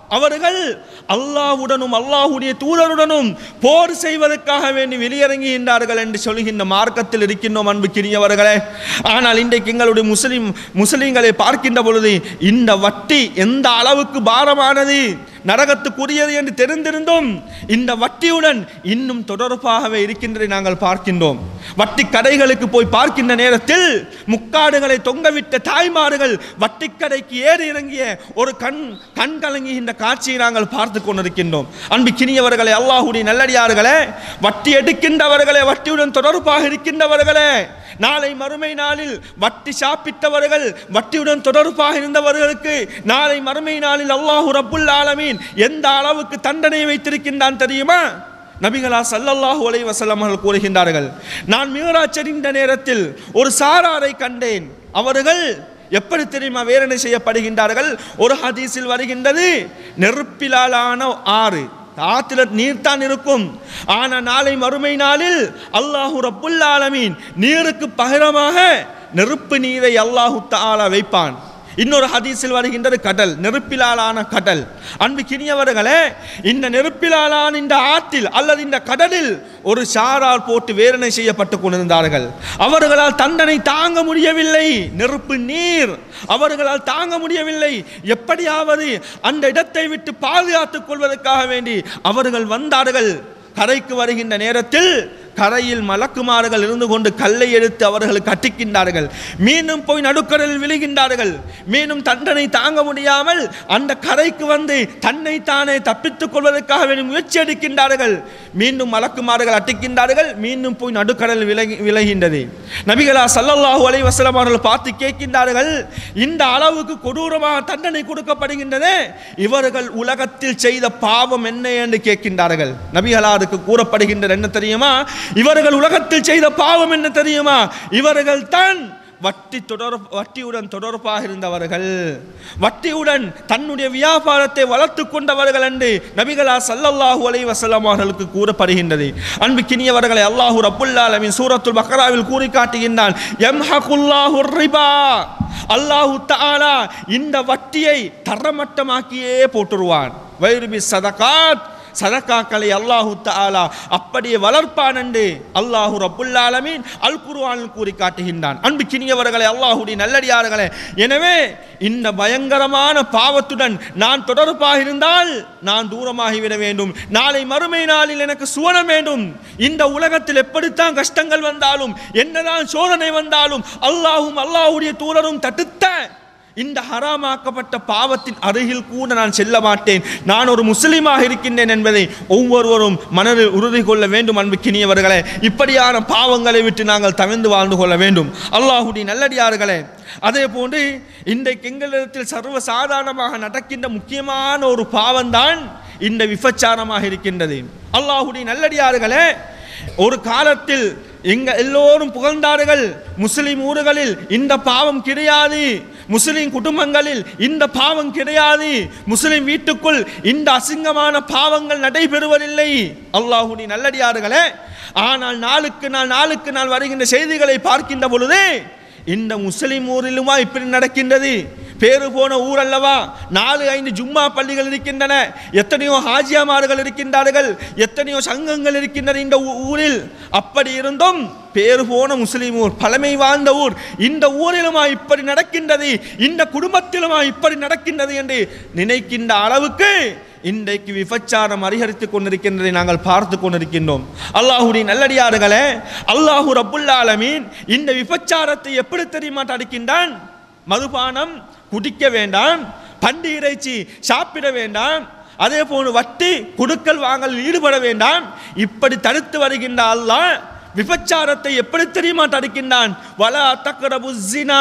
அவர்கள் அல்லாஹ்வுடனும் அல்லாஹ்வுடைய தூதருடனும் போர் செய்வதற்காக வேண்டி வெளியிறங்குகின்றார்கள் என்று சொல்கின்ற மார்க்கத்தில் இருக்கின்றோம் அன்புக்கினியவர்களே. ஆனால் இன்றைக்கு எங்களுடைய முஸ்லிம் முஸ்லிம்களை பார்க்கின்ற பொழுது இந்த வட்டி எந்த அளவுக்கு பாரமானது, நரகத்துக்குரியது என்று தெரிந்திருந்தும் இந்த வட்டியுடன் இன்னும் தொடர்பாகவே இருக்கின்றதை நாங்கள் பார்க்கின்றோம். வட்டி கடைகளுக்கு போய் பார்க்கின்ற நேரத்தில் முக்காடுகளை தொங்கவிட்ட தாய்மார்கள் வட்டி கடைக்கு ஏறி இறங்கிய ஒரு கண் கண் கலங்குகின்ற காட்சியை நாங்கள் பார்த்து கொண்டிருக்கின்றோம். அன்புக்கினியவர்களே, அல்லாஹ்வுடைய நல்லடியார்களே, வட்டி எடுக்கின்றவர்களே, வட்டியுடன் தொடர்பாக இருக்கின்றவர்களே, நாளை மறுமை நாளில் வட்டி சாப்பிட்டவர்கள், வட்டியுடன் தொடர்பாக இருந்தவர்களுக்கு நாளை மறுமை நாளில் அல்லாஹ் ரப்புல் ஆலமீன் எந்த அளவுக்கு தண்டனை வைத்திருக்கின்றான் தெரியுமா? நபிகளா ஸல்லல்லாஹு அலைஹி வஸல்லம் அவர்கள் கூறுகின்றார்கள், நான் மிஅராஜ் சென்ற நேரத்தில் ஒரு சாராரை கண்டேன். அவர்கள் எப்படி தெரியுமா வேதனை செய்யப்படுகின்றார்கள்? ஒரு ஹதீஸில் வருகின்றது, நெருப்பிலான ஆறு, ஆற்றில நீர்தான் இருக்கும். ஆனால் நாளை மறுமை நாளில் அல்லாஹு ரப்புல் ஆலமீன் நீருக்கு பகரமாக நெருப்பு நீரை அல்லாஹு தஆலா வைப்பான். இன்னொரு ஹதீஸில் வருகின்றது கடல், நெருப்பிலான கடல். அன்புக்கினியவர்களே, இந்த நெருப்பிலான இந்த ஆற்றில் அல்லது இந்த கடலில் ஒரு சாரார் போட்டு வேதனை செய்யப்பட்டு கொண்டிருந்தார்கள். அவர்களால் தண்டனை தாங்க முடியவில்லை. நெருப்பு நீர் அவர்களால் தாங்க முடியவில்லை. எப்படியாவது அந்த இடத்தை விட்டு பாதுகாத்துக் கொள்வதற்காக வேண்டி அவர்கள் வந்தார்கள். கரைக்கு வருகின்ற நேரத்தில் கரையில் மலக்குமார்கள் இருந்து கொண்டு கல்லை எடுத்து அவர்களுக்கு அட்டிக்கின்றார்கள். மீண்டும் போய் நடுக்கடலில் விழுகின்றார்கள். மீண்டும் தண்டனை தாங்க முடியாமல் அந்த கரைக்கு வந்து தன்னை தானே தப்பித்துக் கொள்வதற்காக வேண்டி முயற்சி எடுக்கின்றார்கள். மீண்டும் மலக்குமார்கள் அட்டிக்கின்றார்கள். மீண்டும் போய் நடுக்கடலில் விலகி விலகின்றது. நபிகளா ஸல்லல்லாஹு அலைஹி வஸல்லம் அவர்கள் பார்த்து கேட்கின்றார்கள், இந்த அளவுக்கு கொடூரமாக தண்டனை கொடுக்கப்படுகின்றது, இவர்கள் உலகத்தில் செய்த பாவம் என்ன என்று கேட்கின்றார்கள். நபிகளாருக்கு கூறப்படுகின்றது என்ன தெரியுமா? இவர்கள் உலகத்தில் செய்த பாவம் என்ன தெரியுமா? இவர்கள் தான் வட்டி தொடர் வட்டியுடன் தொடர்பாக இருந்தவர்கள், வட்டியுடன் தன்னுடைய வியாபாரத்தை வளர்த்து கொண்டவர்கள் என்று நபிகளா ஸல்லல்லாஹு அலைஹி வஸல்லம் அவர்களுக்கு கூறப்படுகின்றது. அன்புக்கினியவர்களை, அல்லாஹ் ரப்புல் ஆலமீன் சூரத்துல் பக்ராவில் கூறி காட்டுகின்றான், யம்ஹகுல்லாஹு ரிபா, அல்லாஹ் தஆலா இந்த வட்டியை தரமட்டமாக்கியே போட்டுருவான். வைருபி சதகாத், சதகாக்களை அல்லாஹு தஆலா அப்படியே வளர்ப்பான் என்று அல்லாஹ் ரப்புல் ஆலமீன் அல் குர்ஆனில் கூறி காட்டுகின்றான். அன்புக்கினியவர்களே, அல்லாஹ்வுடைய நல்லடியார்களே, எனவே இந்த பயங்கரமான பாவத்துடன் நான் தொடர்பாக இருந்தால் நான் தூரமாகிவிட வேண்டும். நாளை மறுமை நாளில் எனக்கு சுவனம் வேண்டும். இந்த உலகத்தில் எப்படித்தான் கஷ்டங்கள் வந்தாலும், என்னதான் சோதனை வந்தாலும், அல்லாஹும் அல்லாஹ்வுடைய தூதரும் தடுத்த இந்த ஹராமாக்கப்பட்ட பாவத்தின் அருகில் கூட நான் செல்ல மாட்டேன். நான் ஒரு முஸ்லிமாக இருக்கின்றேன் என்பதை ஒவ்வொருவரும் மனதில் உறுதி கொள்ள வேண்டும். அன்புக்கினியவர்களே, இப்படியான பாவங்களை விட்டு நாங்கள் தவிர்த்து வாழ்ந்து கொள்ள வேண்டும். அல்லாஹ்வுடைய நல்லடியார்களே, அதே போன்று இன்றைக்கு எங்களிடத்தில் சர்வ சாதாரணமாக நடக்கின்ற முக்கியமான ஒரு பாவம்தான் இந்த விபச்சாரமாக இருக்கின்றது. அல்லாஹ்வுடைய நல்லடியார்களே, ஒரு காலத்தில் எங்க எல்லோரும் புகழ்ந்தார்கள், முஸ்லிம் ஊர்களில் இந்த பாவம் கிடையாது, முஸ்லிம் குடும்பங்களில் இந்த பாவம் கிடையாது, முஸ்லிம் வீட்டுக்குள் இந்த அசிங்கமான பாவங்கள் நடைபெறுவதில்லை. அல்லாஹ்வுடைய நல்லடியார்களே, ஆனால் நாளுக்கு நாள் நாளுக்கு நாள் வருகின்ற செய்திகளை பார்க்கின்ற பொழுது இந்த முஸ்லிம் ஊரிலுமா இப்படி நடக்கின்றது? பேரு போன ஊர் அல்லவா, நாலு ஐந்து ஜும்மா பள்ளிகள் இருக்கின்றன, எத்தனையோ ஹாஜியாமார்கள் இருக்கின்றார்கள், எத்தனையோ சங்கங்கள் இருக்கின்றன இந்த ஊரில். அப்படி இருந்தும் பேரு போன முஸ்லிம் ஊர், பழமை வாழ்ந்த ஊர், இந்த ஊரிலுமா இப்படி நடக்கின்றது, இந்த குடும்பத்திலுமா இப்படி நடக்கின்றது என்று நினைக்கின்ற அளவுக்கு இன்றைக்கு விபச்சாரம் அதிகரித்துக் கொண்டிருக்கின்றதை நாங்கள் பார்த்து கொண்டிருக்கின்றோம். அல்லாஹ்வுடைய நல்லடியார்களே, அல்லாஹ் ரப்புல் ஆலமீன் இந்த விபச்சாரத்தை எப்படி தெரியுமா தடுக்கின்றான்? மதுபானம் குடிக்க வேண்டாம், பன்றி இறைச்சி சாப்பிட வேண்டாம், அதே போன்று வட்டி கொடுக்கல் வாங்கல் ஈடுபட வேண்டாம், இப்படி தடுத்து வருகின்ற அல்லாஹ் விபச்சாரத்தை எப்படி தெரியுமா தடுக்கின்றான்? வலா தக்ரபு ஸினா,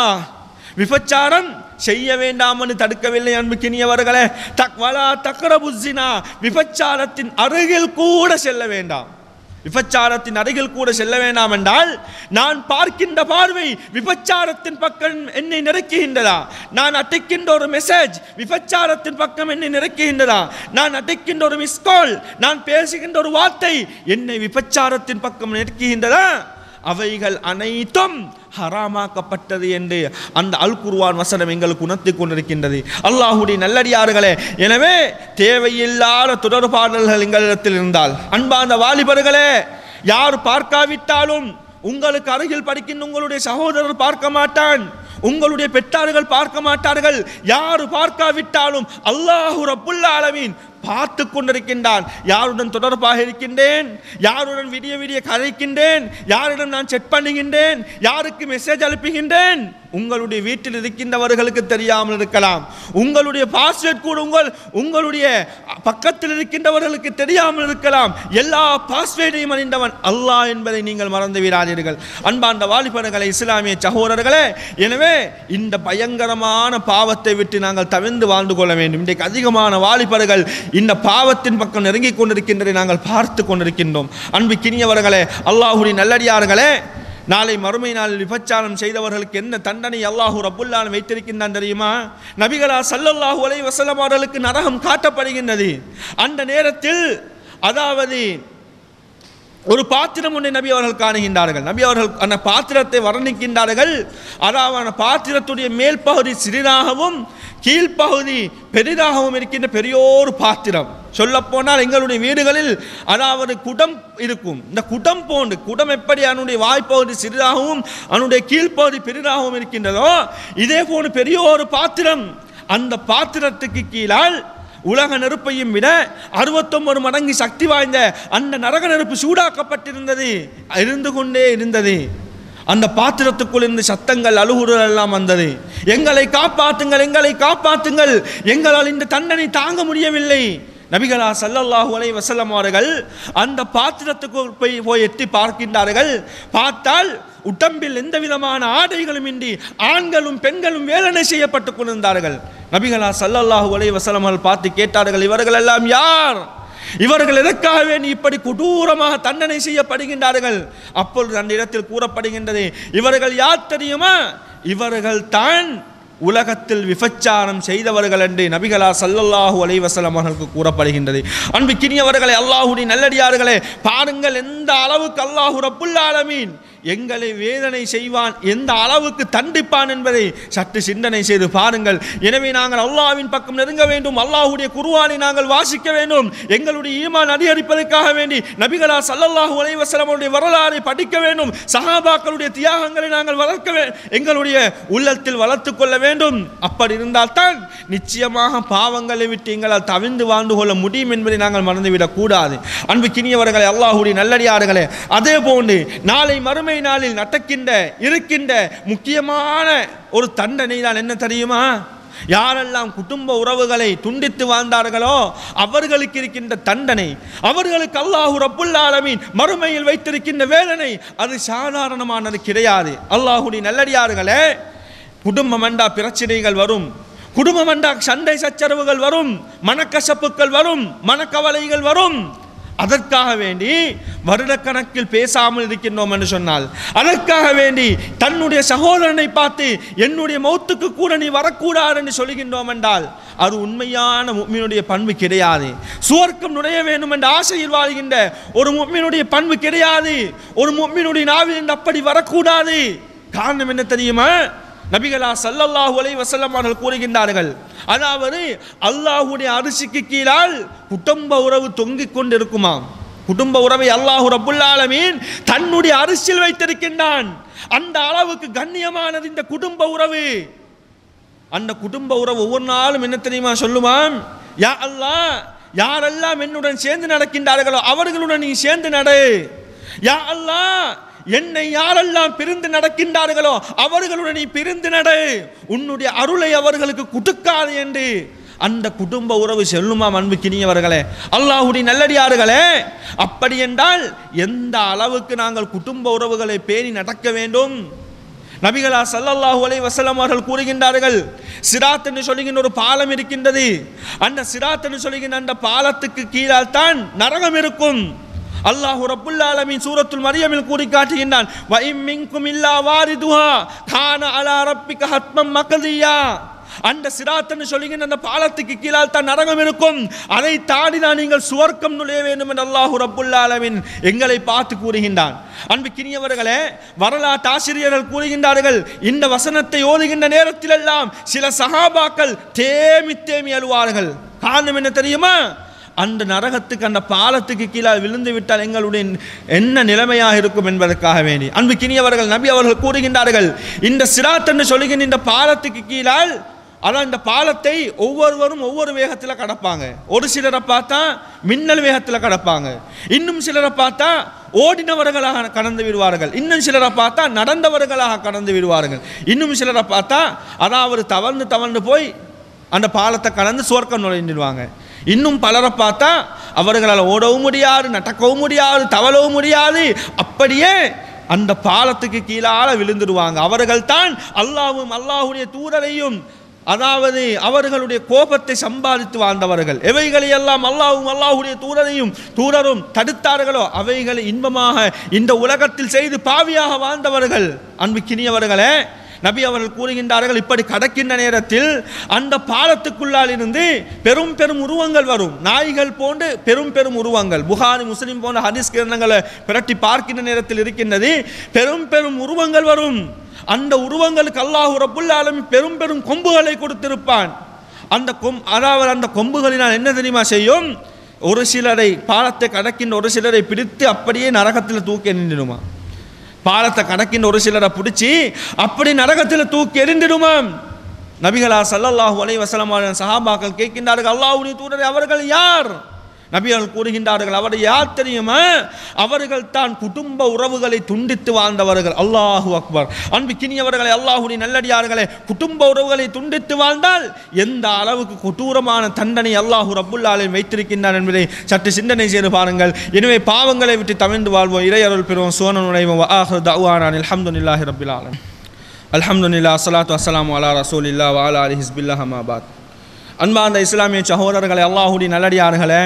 விபச்சாரம் செய்ய வேண்டாம் என்று தடுக்கவில்லை. அன்புக்கினியவர்களே, தக்வலா தக்ரபு ஸினா, விபச்சாரத்தின் அருகில் கூட செல்ல வேண்டாம். விபச்சாரத்தின் அருகில் கூட செல்ல வேண்டாம் என்றால், நான் பார்க்கின்ற பார்வை விபச்சாரத்தின் பக்கம் என்னை நெருக்குகின்றதா? நான் அடைக்கின்ற ஒரு மெசேஜ் விபச்சாரத்தின் பக்கம் என்னை நெருக்குகின்றதா? நான் அடைக்கின்ற ஒரு மிஸ்கால், நான் பேசுகின்ற ஒரு வார்த்தை என்னை விபச்சாரத்தின் பக்கம் நெருக்குகின்றதா? அவைகள் அனைத்தும் ஹராமாக்கப்பட்டது என்று அந்த அல் குர்ஆன் வசனம் எங்களுக்கு உணர்த்தி கொண்டிருக்கின்றது. அல்லாஹ்வுடைய நல்லடியார்களே, எனவே தேவையில்லாத தொடர்பாடல்கள் எங்களிடத்தில் இருந்தால், அன்பார்ந்த வாலிபர்களே, யார் பார்க்காவிட்டாலும் உங்களுக்கு அருகில் படிக்கின்ற உங்களுடைய சகோதரர் பார்க்க மாட்டான், உங்களுடைய பெற்றார்கள் பார்க்க மாட்டார்கள். யார் பார்க்காவிட்டாலும் அல்லாஹ் ரப்புல் ஆலமீன் பார்த்து கொண்டிருக்கின்றான். யாருடன் தொடர்பாக இருக்கின்றேன், யாருடன் விடிய விடிய கதைக்கின்றேன், யாரிடம் நான் செட் பண்ணுகின்றேன், யாருக்கு மெசேஜ் அனுப்புகின்றேன், உங்களுடைய வீட்டில் இருக்கின்றவர்களுக்கு தெரியாமல் இருக்கலாம். உங்களுடைய பாஸ்வேர்ட் கூட உங்கள் உங்களுடைய பக்கத்தில் இருக்கின்றவர்களுக்கு தெரியாமல் இருக்கலாம். எல்லா பாஸ்வேர்டையும் அறிந்தவன் அல்லாஹ் என்பதை நீங்கள் மறந்து விடாதீர்கள். அன்பார்ந்த வாலிபர்களே, இஸ்லாமிய சகோதரர்களே, எனவே இந்த பயங்கரமான பாவத்தை விட்டு நாங்கள் தவிர்த்து வாழ்ந்து கொள்ள வேண்டும். இன்றைக்கு அதிகமான வாலிபர்கள் இந்த பாவத்தின் பக்கம் நெருங்கி கொண்டிருக்கின்றதை நாங்கள் பார்த்து கொண்டிருக்கின்றோம். அன்புக்கினியவர்களே, அல்லாஹ்வுடைய நல்லடியார்களே, நாளை மறுமை நாளில் விபச்சாரம் செய்தவர்களுக்கு என்ன தண்டனை அல்லாஹ் ரப்புல் ஆலமீன் வைத்திருக்கின்றான் தெரியுமா? நபிகளா ஸல்லல்லாஹு அலைஹி வஸல்லம் அவர்களுக்கு நரகம் காட்டப்படுகின்றது. அந்த நேரத்தில் அதாவது ஒரு பாத்திரம் ஒன்றை நபி அவர்கள் காணுகின்றார்கள். நபி அவர்கள் அந்த பாத்திரத்தை வர்ணிக்கின்றார்கள். அதாவது அந்த பாத்திரத்துடைய மேல் பகுதி சிறிதாகவும் கீழ்ப்பகுதி பெரிதாகவும் இருக்கின்ற பெரியோரு பாத்திரம். சொல்ல போனால் எங்களுடைய வீடுகளில் அதாவது குடம் இருக்கும். இந்த குடம் போன்று, குடம் எப்படி அதனுடைய வாய்ப்பகுதி சிறிதாகவும் அதனுடைய கீழ்ப்பகுதி பெரிதாகவும் இருக்கின்றதோ, இதே போன்று பெரிய ஒரு பாத்திரம். அந்த பாத்திரத்துக்கு கீழால் உலக நெருப்பையும் விட அறுபத்தொன்பது மடங்கு சக்தி வாய்ந்த அந்த நரக நெருப்பு சூடாக்கப்பட்டிருந்தது, இருந்து கொண்டே இருந்தது. அந்த பாத்திரத்துக்குள் இருந்து சத்தங்கள், அழுகுறல் எல்லாம் வந்தது. எங்களை காப்பாற்றுங்கள், எங்களை காப்பாற்றுங்கள், எங்களால் இந்த தண்டனை தாங்க முடியவில்லை. நபிகளா ஸல்லல்லாஹு அலைஹி வஸல்லம் அவர்கள் அந்த பாத்திரத்துக்குள் போய் போய் எட்டி பார்க்கின்றார்கள். பார்த்தால் உடம்பில் எந்த விதமான ஆடைகளும் இன்றி ஆண்களும் பெண்களும் வேதனை செய்யப்பட்டு கொண்டிருந்தார்கள். நபிகளா ஸல்லல்லாஹு அலைஹி வஸல்லம் அவர்கள் பார்த்து கேட்டார்கள், இவர்கள் எல்லாம் யார்? இவர்கள் எதற்காக வேண்டி இப்படி கொடூரமாக தண்டனை செய்யப்படுகின்றார்கள்? அப்பொழுது அந்த இடத்தில் கூறப்படுகின்றது, இவர்கள் யார் தெரியுமா? இவர்கள் தான் உலகத்தில் விபச்சாரம் செய்தவர்கள் என்று நபிகளா ஸல்லல்லாஹு அலைஹி வஸல்லம் அவர்களுக்கு கூறப்படுகின்றது. அன்புக்கினியவர்களே, அல்லாஹ்வுடைய நல்லடியார்களே, பாருங்கள் எந்த அளவுக்கு அல்லாஹ் ரப்புல் ஆலமீன் எங்களை வேதனை செய்வான், எந்த அளவுக்கு தண்டிப்பான் என்பதை சற்று சிந்தனை செய்து பாருங்கள். எனவே நாங்கள் அல்லாஹ்வின் பக்கம் நெருங்க வேண்டும், அல்லாஹ்வுடைய குர்ஆனை நாங்கள் வாசிக்க வேண்டும், எங்களுடைய ஈமான் அதிகரிப்பதற்காக வேண்டி நபிகளா ஸல்லல்லாஹு அலைஹி வஸல்லம் அவருடைய வரலாறை படிக்க வேண்டும், சஹாபாக்களுடைய தியாகங்களை நாங்கள் வளர்க்க எங்களுடைய உள்ளத்தில் வளர்த்து கொள்ள வேண்டும். அப்படி இருந்தால் தான் நிச்சயமாக பாவங்களை விட்டு எங்களால் தவிர்ந்து வாழ்ந்து கொள்ள முடியும் என்பதை நாங்கள் மறந்துவிடக் கூடாது. அன்புக்கினியவர்களே, அல்லாஹ்வுடைய நல்லடியார்களே, அதே போன்று நாளை மறுமை நாளில் நடக்கின்ற இருக்கின்ற முக்கியமான ஒரு தண்டனை தான் என்ன தெரியுமா? யாரெல்லாம் குடும்ப உறவுகளை துண்டித்து வாழ்ந்தார்களோ அவர்களுக்கு இருக்கின்ற தண்டனை, அவர்களுக்கு அல்லாஹ் ரப்புல் ஆலமீன் மறுமையில் வைத்திருக்கின்ற வேதனை அது சாதாரணமானது கிடையாது. அல்லாஹ்வுடைய நல்லடியார்களே, குடும்பம் என்றா பிரச்சனைகள் வரும், குடும்பம் என்றா சண்டை சச்சரவுகள் வரும், மனக்கசப்புகள் வரும், மனக்கவலைகள் வரும். அதற்காக வேண்டி வருடக்கணக்கில் பேசாமல் இருக்கின்றோம் என்று சொன்னால், அதற்காக வேண்டி தன்னுடைய சகோதரனை பார்த்து என்னுடைய மௌத்துக்கு கூட நீ வரக்கூடாது என்று சொல்கின்றோம் என்றால் அது உண்மையான முஃமினுடைய பண்பு கிடையாது. சுவர்க்கம் நுழைய வேண்டும் என்ற ஆசையில் வாழ்கின்ற ஒரு முஃமினுடைய பண்பு கிடையாது. ஒரு முஃமினுடைய நாவில் இருந்து அப்படி வரக்கூடாது. காரணம் என்ன தெரியுமா? நபிகளா ஸல்லல்லாஹு அலைஹி வஸல்லம் அவர்கள் கூறுகின்றார்கள், அதாவது அல்லாஹ்வுடைய அரிசிக்கு கீழால் குடும்ப உறவு தொங்கிக் கொண்டிருக்குமாம். குடும்ப உறவை அல்லாஹ் ரப்புல் ஆலமீன் தன்னுடைய அரிசியில் வைத்திருக்கின்றான். அந்த அளவுக்கு கண்ணியமானது இந்த குடும்ப உறவு. அந்த குடும்ப உறவு ஒவ்வொரு நாளும் என்ன தெரியுமா சொல்லுவான்? யா அல்லாஹ், யாரெல்லாம் என்னுடன் சேர்ந்து நடக்கின்றார்களோ அவர்களுடன் நீ சேர்ந்து நடு. யா அல்லாஹ், என்னை யாரெல்லாம் பிரிந்து நடக்கின்றார்களோ அவர்களுடன் நீ பிரிந்து நடு, உன்னுடைய அருளை அவர்களுக்கு கொடுக்காது என்று அந்த குடும்ப உறவு செல்லுமா? அன்புக்கினியவர்களே, அல்லாஹ்வுடைய நல்லடியார்களே, அப்படி என்றால் எந்த அளவுக்கு நாங்கள் குடும்ப உறவுகளை பேணி நடக்க வேண்டும்? நபிகளா ஸல்லல்லாஹு அலைஹி வஸல்லம் அவர்கள் கூறுகின்றார்கள், சிராத் என்று சொல்லுகின்ற ஒரு பாலம் இருக்கின்றது. அந்த சிராத் என்று சொல்லுகின்ற அந்த பாலத்துக்கு கீழால் தான் நரகம் இருக்கும். அல்லாஹ் ரப்புல் ஆலமீன் சூரத்துல் மரியமில் கூறி காட்டுகின்றான், வ இம் மின்கும் இல்லா வாரிதுஹா கான அலா ரப்பிக ஹத்மம் மக்தியா. அந்த சிராத்னு சொல்லுகின்ற அந்த பாலத்துக்கு கீழால் தான் நரகம் இருக்கும். அதை தாண்டி தான் நீங்கள் சுவர்க்கம் நுழைய வேண்டும் என்று அல்லாஹ் ரப்புல் ஆலமீன் எங்களை பார்த்து கூறுகின்றான். அன்புக்கினியவர்களே, வரலாற்று ஆசிரியர்கள் கூறுகின்றார்கள், இந்த வசனத்தை ஓதுகின்ற நேரத்தில் எல்லாம் சில சஹாபாக்கள் தேமி தேமி அழுவார்கள். காரணம் என்ன தெரியுமா? அந்த நரகத்துக்கு அந்த பாலத்துக்கு கீழே விழுந்து விட்டால் எங்களுடைய என்ன நிலைமையாக இருக்கும் என்பதற்காக வேண்டி. அன்புக்கினியவர்கள், நபி அவர்கள் கூறுகின்றார்கள், இந்த சிராத் என்று சொல்லுகின்ற இந்த பாலத்துக்கு கீழால், அதான் இந்த பாலத்தை ஒவ்வொருவரும் ஒவ்வொரு வேகத்தில் கடப்பாங்க. ஒரு சிலரை பார்த்தா மின்னல் வேகத்தில் கடப்பாங்க, இன்னும் சிலரை பார்த்தா ஓடினவர்களாக கடந்து விடுவார்கள், இன்னும் சிலரை பார்த்தா நடந்தவர்களாக கடந்து விடுவார்கள், இன்னும் சிலரை பார்த்தா அதாவது தவழ்ந்து தவழ்ந்து போய் அந்த பாலத்தை கடந்து சுவர்க்கம் நுழைஞ்சிடுவாங்க. இன்னும் பலரை பார்த்தா அவர்களால் ஓடவும் முடியாது, நடக்கவும் முடியாது, தவழவும் முடியாது, அப்படியே அந்த பாலத்துக்கு கீழால விழுந்துடுவாங்க. அவர்கள் தான் அல்லாஹ்வும் அல்லாஹ்வுடைய தூதரையும், அதாவது அவர்களுடைய கோபத்தை சம்பாதித்து வாழ்ந்தவர்கள். எவைகளை எல்லாம் அல்லாஹ்வும் அல்லாஹ்வுடைய தூதரையும் தூதரும் தடுத்தார்களோ அவைகளை இன்பமாக இந்த உலகத்தில் செய்து பாவியாக வாழ்ந்தவர்கள். அன்புக்கினியவர்களே, நபி அவர்கள் கூறுகின்றார்கள், இப்படி கடக்கின்ற நேரத்தில் அந்த பாலத்துக்குள்ளால் இருந்து பெரும் பெரும் உருவங்கள் வரும். நாய்கள் போன்று பெரும் பெரும் உருவங்கள். புகாரி முஸ்லிம் போன்ற ஹதீஸ் கிரந்தங்களை பிரட்டி பார்க்கின்ற நேரத்தில் இருக்கின்றது, பெரும் பெரும் உருவங்கள் வரும். அந்த உருவங்களுக்கு அல்லாஹ் ரப்புல் ஆலமீன் பெரும் பெரும் கொம்புகளை கொடுத்திருப்பான். அந்த கொம் அதாவது அந்த கொம்புகளினால் என்ன தெரியுமா செய்யும்? ஒரு சிலரை, பாலத்தை கடக்கின்ற ஒரு சிலரை பிடித்து அப்படியே நரகத்தில் தூக்கி எறிந்திடுமா. பாலத்தை கடக்கின்ற ஒரு சிலரை பிடிச்சி அப்படி நரகத்தில் தூக்கி எறிந்திடுமாம். நபிகளா ஸல்லல்லாஹு அலைஹி வஸல்லம் சஹாபாக்கள் கேட்கின்றார்கள், அல்லாஹ்வுடைய தூதரே, அவர்கள் யார்? நபி அவர்கள் கூறுகின்றார்கள், அவர் யார் தெரியுமா? அவர்கள் தான் குடும்ப உறவுகளை துண்டித்து வாழ்ந்தவர்கள். அல்லாஹு அக்பர். அன்புக்கினியவர்களை, அல்லாஹ்வுடைய நல்லடியார்களே, குடும்ப உறவுகளை துண்டித்து வாழ்ந்தால் எந்த அளவுக்கு கொடூரமான தண்டனை அல்லாஹ் ரப்புல் ஆலமீன் வைத்திருக்கின்றான் என்பதை சற்று சிந்தனை செய்து பாருங்கள். எனவே பாவங்களை விட்டு தவிர்த்து வாழ்வோம், இறையருள் பெறுவோம், சுவன நுழைவோம். ஆஹிரு தஅவானா அல்ஹம்துலில்லாஹி ரப்பில் ஆலமீன். அல்ஹம்துலில்லாஹ், ஸலாத்து வஸ்ஸலாமு அலா ரசூலில்லாஹ் வ அலா ஆலிஹி ஹிஸ்பில்லாஹ், அம்மா பாத். அன்பார்ந்த இஸ்லாமிய சகோதரர்களே, அல்லாஹ்வுடைய நல்லடியார்களே,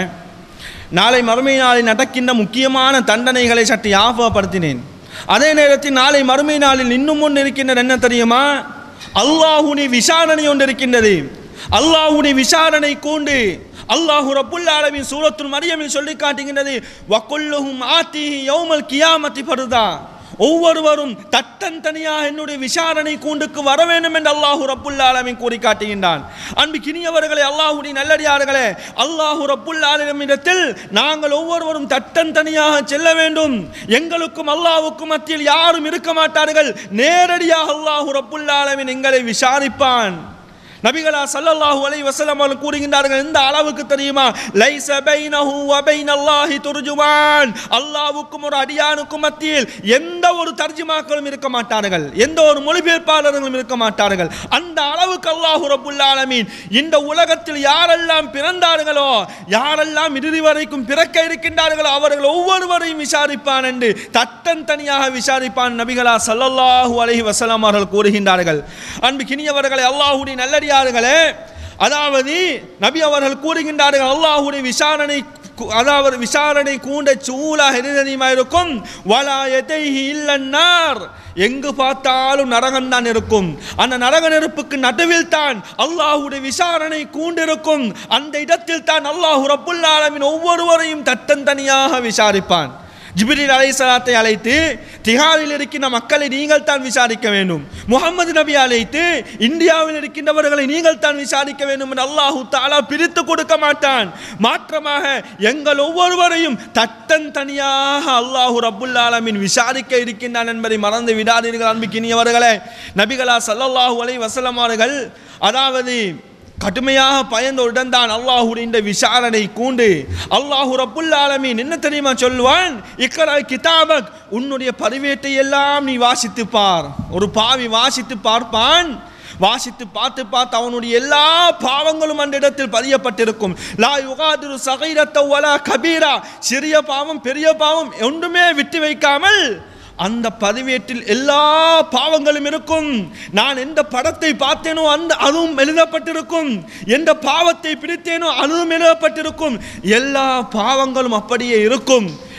நாளை மறுமை நாளில் நடக்கின்ற முக்கியமான தண்டனைகளை சற்று ஞாபகப்படுத்தினேன். அதே நேரத்தில் நாளை மறுமை நாளில் இன்னும் ஒன்று இருக்கின்றது. என்ன தெரியுமா? அல்லாஹ்வுடைய விசாரணை ஒன்று இருக்கின்றது. அல்லாஹ்வுடைய விசாரணை கூண்டு அல்லாஹ் ரப்புல் ஆலமீன் சூரத்துல் மரியமில் சொல்லி காட்டுகின்றது, வகுல்லுஹும் ஆத்திஹி யௌமல் கியாமத்தி ஃபர்தா. ஒவ்வொருவரும் தத்தன் தனியாக என்னுடைய விசாரணை கூண்டுக்கு வர வேண்டும் என்று அல்லாஹ் ரப்புல் ஆலமீன் கூறி காட்டுகின்றான். அன்புக்கினியவர்களே, அல்லாஹ்வுடைய நல்லடியார்களே, அல்லாஹ் ரப்புல் ஆலமீனிடத்தில் நாங்கள் ஒவ்வொருவரும் தத்தன் தனியாக செல்ல வேண்டும். எங்களுக்கும் அல்லாஹ்வுக்கும் மத்தியில் யாரும் இருக்க மாட்டார்கள். நேரடியாக அல்லாஹ் ரப்புல் ஆலமீன் எங்களை விசாரிப்பான். நபிகளா ஸல்லல்லாஹு அலைஹி வஸல்லம் அவர்கள் கூறுகின்றார்கள், எந்த அளவுக்கு தெரியுமா? லைஸ பைனஹு வ பைனல்லாஹி துர்ஜுமான். அல்லாஹ்வுக்கும் ஒரு அடியானுக்கும் மத்தியில் எந்த ஒரு தர்ஜுமாக்களும் இருக்க மாட்டார்கள், எந்த ஒரு மொழிபெயர்ப்பாளர்களும் இருக்க மாட்டார்கள். அந்த அளவுக்கு அல்லாஹ் ரப்புல் ஆலமீன் இந்த உலகத்தில் யாரெல்லாம் பிறந்தார்களோ, யாரெல்லாம் இறுதி வரைக்கும் பிறக்க இருக்கின்றார்களோ அவர்கள் ஒவ்வொருவரையும் விசாரிப்பான் என்று தத்தன் தனியாக விசாரிப்பான். நபிகளா ஸல்லல்லாஹு அலைஹி வஸல்லம் அவர்கள் கூறுகின்றார்கள். அன்புக்கினியவர்களே, அல்லாஹ்வுடைய நல்லடி யார்களே, அதாவது நபி அவர்கள் கூறுகின்றார்கள், அல்லாஹ்வுடைய விசாரணை, அதாவது விசாரணை கூண்ட சூழாக இருக்கும். வலா யதைஹி இல்லன்னார். எங்கு பார்த்தாலும் நரகம் தான் இருக்கும். அந்த நரக நெருப்புக்கு நடுவில் தான் அல்லாஹ்வுடைய விசாரணை கூண்டிருக்கும். அந்த இடத்தில் தான் அல்லாஹ் ரப்புல் ஆலமீன் ஒவ்வொருவரையும் தத்தன் தனியாக விசாரிப்பான். ஜிப்ரீல் அலைஹிஸ்ஸலாத்தை அழைத்து, திஹாரில் இருக்கின்ற மக்களை நீங்கள் தான் விசாரிக்க வேண்டும். முஹம்மது நபி அழைத்து, இந்தியாவில் இருக்கின்றவர்களை நீங்கள் தான் விசாரிக்க வேண்டும் என்று அல்லாஹு தஆலா பிரித்து கொடுக்க மாட்டான். மாற்றமாக எங்கள் ஒவ்வொருவரையும் தத்தன் தனியாக அல்லாஹ் ரப்புல் ஆலமீன் விசாரிக்க இருக்கின்றான் என்பதை மறந்து விடாதீர்கள். அன்புக்கினியவர்களே, நபிகளா ஸல்லல்லாஹு அலைஹி வஸல்லம் அவர்கள் அதாவது கடுமையாக பயந்தவுடன் தான் அல்லாஹ்வுடைய இந்த விசாரணை கூண்டு அல்லாஹ் ரப்புல் ஆலமீன் என்ன தெரியுமா சொல்வான்? இக்ரா கிதாபக், உன்னுடைய பதிவேட்டை எல்லாம் நீ வாசித்து பார். ஒரு பாவி வாசித்து பார்ப்பான். வாசித்து பார்த்து பார்த்து அவனுடைய எல்லா பாவங்களும் அந்த இடத்தில் பதியப்பட்டிருக்கும். லா யுகாதிரு சகீரத்த வலா கபீரா, சிறிய பாவம் பெரிய பாவம் ஒன்றுமே விட்டு வைக்காமல் அந்த பதிவேட்டில் எல்லா பாவங்களும் இருக்கும். நான் எந்த படத்தை பார்த்தேனோ அந்த அதுவும் எழுதப்பட்டிருக்கும். எந்த பாவத்தை பிடித்தேனோ அதுவும் எழுதப்பட்டிருக்கும். எல்லா பாவங்களும் அப்படியே இருக்கும்.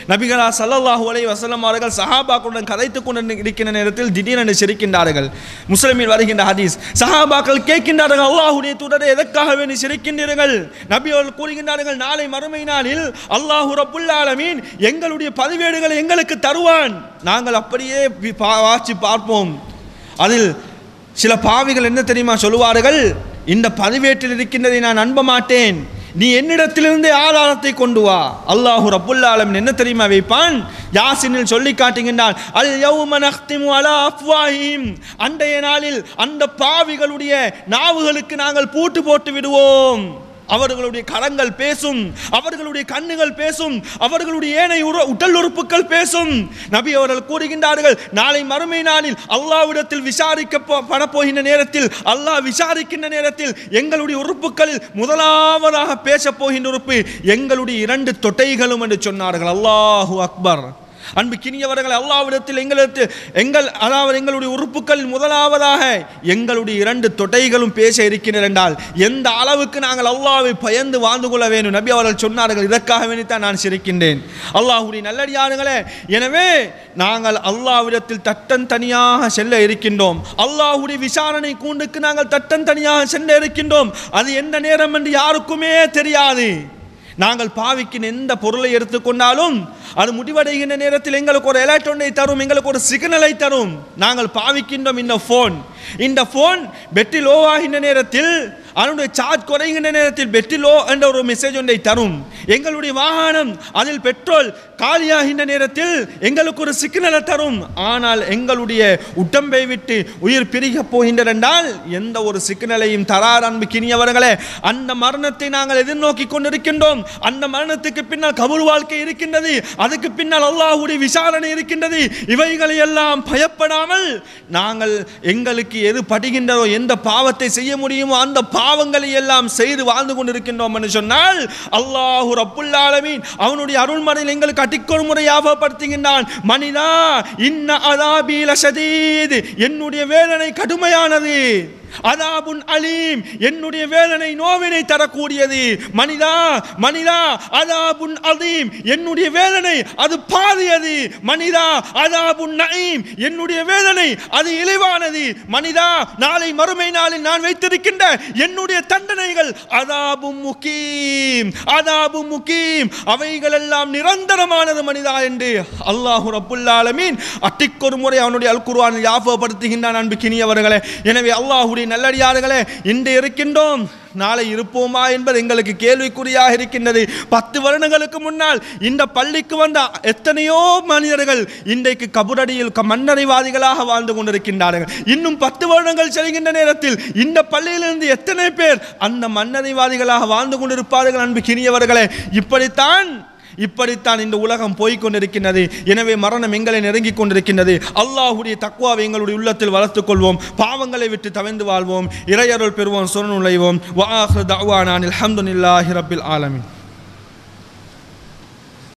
நபிகளா ஸல்லல்லாஹு அலைஹி வஸல்லம் அவர்கள் சஹாபாக்களுடன் கதைத்துக் கொண்டு இருக்கிற நேரத்தில் திடீரென்று சிரிக்கின்றார்கள். முஸ்லிமில் வருகின்ற ஹதீஸ். சஹாபாக்கள் கேட்கின்றார்கள், அல்லாஹ்வுடைய தூதரே எதற்காக வேண்டி சிரிக்கின்றீர்கள்? நபி அவர்கள் கூறுகின்றார்கள், நாளை மறுமை நாளில் அல்லாஹ் ரப்புல் ஆலமீன் எங்களுடைய பதிவேடுகளை எங்களுக்கு தருவான், நாங்கள் அப்படியே வாசி பார்ப்போம். அதில் சில பாவிகள் என்ன தெரியுமா சொல்லுவார்கள், இந்த பதிவேட்டில் இருக்கின்றதை நான் நம்ப மாட்டேன், நீ என்னிடத்திலிருந்தே ஆதாரத்தை கொண்டு வா. அல்லாஹு ரப்புல் ஆலமீன் என்ன தெரியுமா வைப்பான்? யாசினில் சொல்லி காட்டுகின்றான், அல் யௌம நக்திமு அலா அஃப்வாஹிம், அன்றைய நாளில் அந்த பாவிகளுடைய நாவுகளுக்கு நாங்கள் பூட்டு போட்டு விடுவோம். அவர்களுடைய கரங்கள் பேசும், அவர்களுடைய கண்ணுகள் பேசும், அவர்களுடைய ஏனைய உடல் உறுப்புகள் பேசும். நபி அவர்கள் கூறுகின்றார்கள், நாளை மறுமை நாளில் அல்லாஹ்விடத்தில் விசாரிக்கப்பட போகின்ற நேரத்தில், அல்லாஹ் விசாரிக்கின்ற நேரத்தில் எங்களுடைய உறுப்புகளில் முதலாவதாக பேச போகின்ற உறுப்பு எங்களுடைய இரண்டு தொட்டைகளும் என்று சொன்னார்கள். அல்லாஹு அக்பர். அன்புக்கினியவர்கள், அல்லாஹ்விடத்தில் எங்களுக்கு எங்கள் அதாவது எங்களுடைய உறுப்புகள் முதலாவதாக எங்களுடைய இரண்டு தொட்டைகளும் பேச இருக்கின்றன என்றால் எந்த அளவுக்கு நாங்கள் அல்லாஹ்வை பயந்து வாழ்ந்து கொள்ள வேண்டும். நபி அவர்கள் சொன்னார்கள், இதற்காக வேண்டித்தான் நான் சிரிக்கின்றேன். அல்லாஹ்வுடைய நல்லடியார்களே, எனவே நாங்கள் அல்லாஹ்விடத்தில் தட்டன் தனியாக செல்ல இருக்கின்றோம். அல்லாஹ்வுடைய விசாரணை கூண்டுக்கு நாங்கள் தட்டன் தனியாக செல்ல இருக்கின்றோம். அது எந்த நேரம் என்று யாருக்குமே தெரியாது. நாங்கள் பாவிக்கின் எந்த பொருளை எடுத்துக்கொண்டாலும் அது முடிவடைகின்ற நேரத்தில் எங்களுக்கு ஒரு எலக்ட்ரானை தரும், எங்களுக்கு ஒரு சிக்னலை தரும். நாங்கள் பாவிக்கின்றோம் இந்த ஃபோன். இந்த ஃபோன் பெட்ரி லோ ஆகின்ற நேரத்தில், அதனுடைய சார்ஜ் குறைகின்ற நேரத்தில் பெட்ரி லோ என்ற ஒரு மெசேஜ் ஒன்றை தரும். எங்களுடைய வாகனம் அதில் பெட்ரோல் காலியாகின்ற நேரத்தில் எங்களுக்கு ஒரு சிக்னலை தரும். ஆனால் எங்களுடைய உடம்பை விட்டு உயிர் பிரிக்க போகின்றது என்றால் எந்த ஒரு சிக்னலையும் தரார். அன்புக்கினியவர்களே, அந்த மரணத்தை நாங்கள் எதிர்நோக்கி கொண்டிருக்கின்றோம். அந்த மரணத்துக்கு பின்னால் கபர் வாழ்க்கை இருக்கின்றது, அதுக்கு பின்னால் அல்லாஹ்வுடைய விசாரணை இருக்கின்றது. இவைகளை எல்லாம் பயப்படாமல் நாங்கள் எங்களுக்கு எது படுகின்றதோ, எந்த பாவத்தை செய்ய முடியுமோ அந்த பாவங்களை எல்லாம் செய்து வாழ்ந்து கொண்டிருக்கின்றோம் என்று சொன்னால் அல்லாஹ் ரப்புல் ஆலமீன் அவனுடைய அருள்மறையில் எங்களுக்கு அடிக்கொரு முறை ஞாபகப்படுத்துகின்றான். மனிதா, இன்ன அதாபி லஷதீத், என்னுடைய வேதனை கடுமையானது. அதாபுன் அலீம், என்னுடைய வேதனை நோவினை தரக்கூடியது. மனிதா மனிதா அதாபுன் அதீம், என்னுடைய வேதனை அது பாதியது. மனிதா அதாபுன் நஈம், என்னுடைய வேதனை அது இழிவானது. மனிதா, நாளை மறுமை நாளில் நான் வைத்திருக்கின்ற என்னுடைய தண்டனைகள் அதாபும் முகீம், அதாபும் முகீம், அவைகள் எல்லாம் நிரந்தரமானது மனிதா என்று அல்லாஹ் ரப்புல் ஆலமீன் அட்டிக்கொரு முறை அவனுடைய அல் குர்ஆனில் ஞாபகப்படுத்துகின்றான். அன்புக்கினியவர்களே, எனவே அல்லாஹ்வுடைய நல்லடியார்களே, இன்று இருக்கின்றோம், நாளை இருப்போமா என்பது எங்களுக்கு கேள்விக்குறியாக இருக்கின்றது. பத்து வருடங்களுக்கு முன்னால் இந்த பள்ளிக்கு வந்த எத்தனையோ மனிதர்கள் இன்றைக்கு கபரடியில் மண்ணறைவாதிகளாக வாழ்ந்து கொண்டிருக்கின்றார்கள். இன்னும் பத்து வருடங்கள் செல்கின்ற நேரத்தில் இந்த பள்ளியிலிருந்து எத்தனை பேர் அந்த மண்ணறைவாதிகளாக வாழ்ந்து கொண்டிருப்பார்கள். அன்புக்கினியவர்களே, இப்படித்தான் இப்படித்தான் இந்த உலகம் போய்கொண்டிருக்கின்றது. எனவே மரணம் எங்களை நெருங்கிக் கொண்டிருக்கின்றது. அல்லாஹ்வுடைய தக்வாவை எங்களுடைய உள்ளத்தில் வளர்த்துக் கொள்வோம், பாவங்களை விட்டு தவிர்த்து வாழ்வோம், இறையருள் பெறுவோம், சொர்க்கம் நுழைவோம். வ ஆகிரு தஅவானா அல்ஹம்துலில்லாஹி ரப்பில் ஆலமீன்.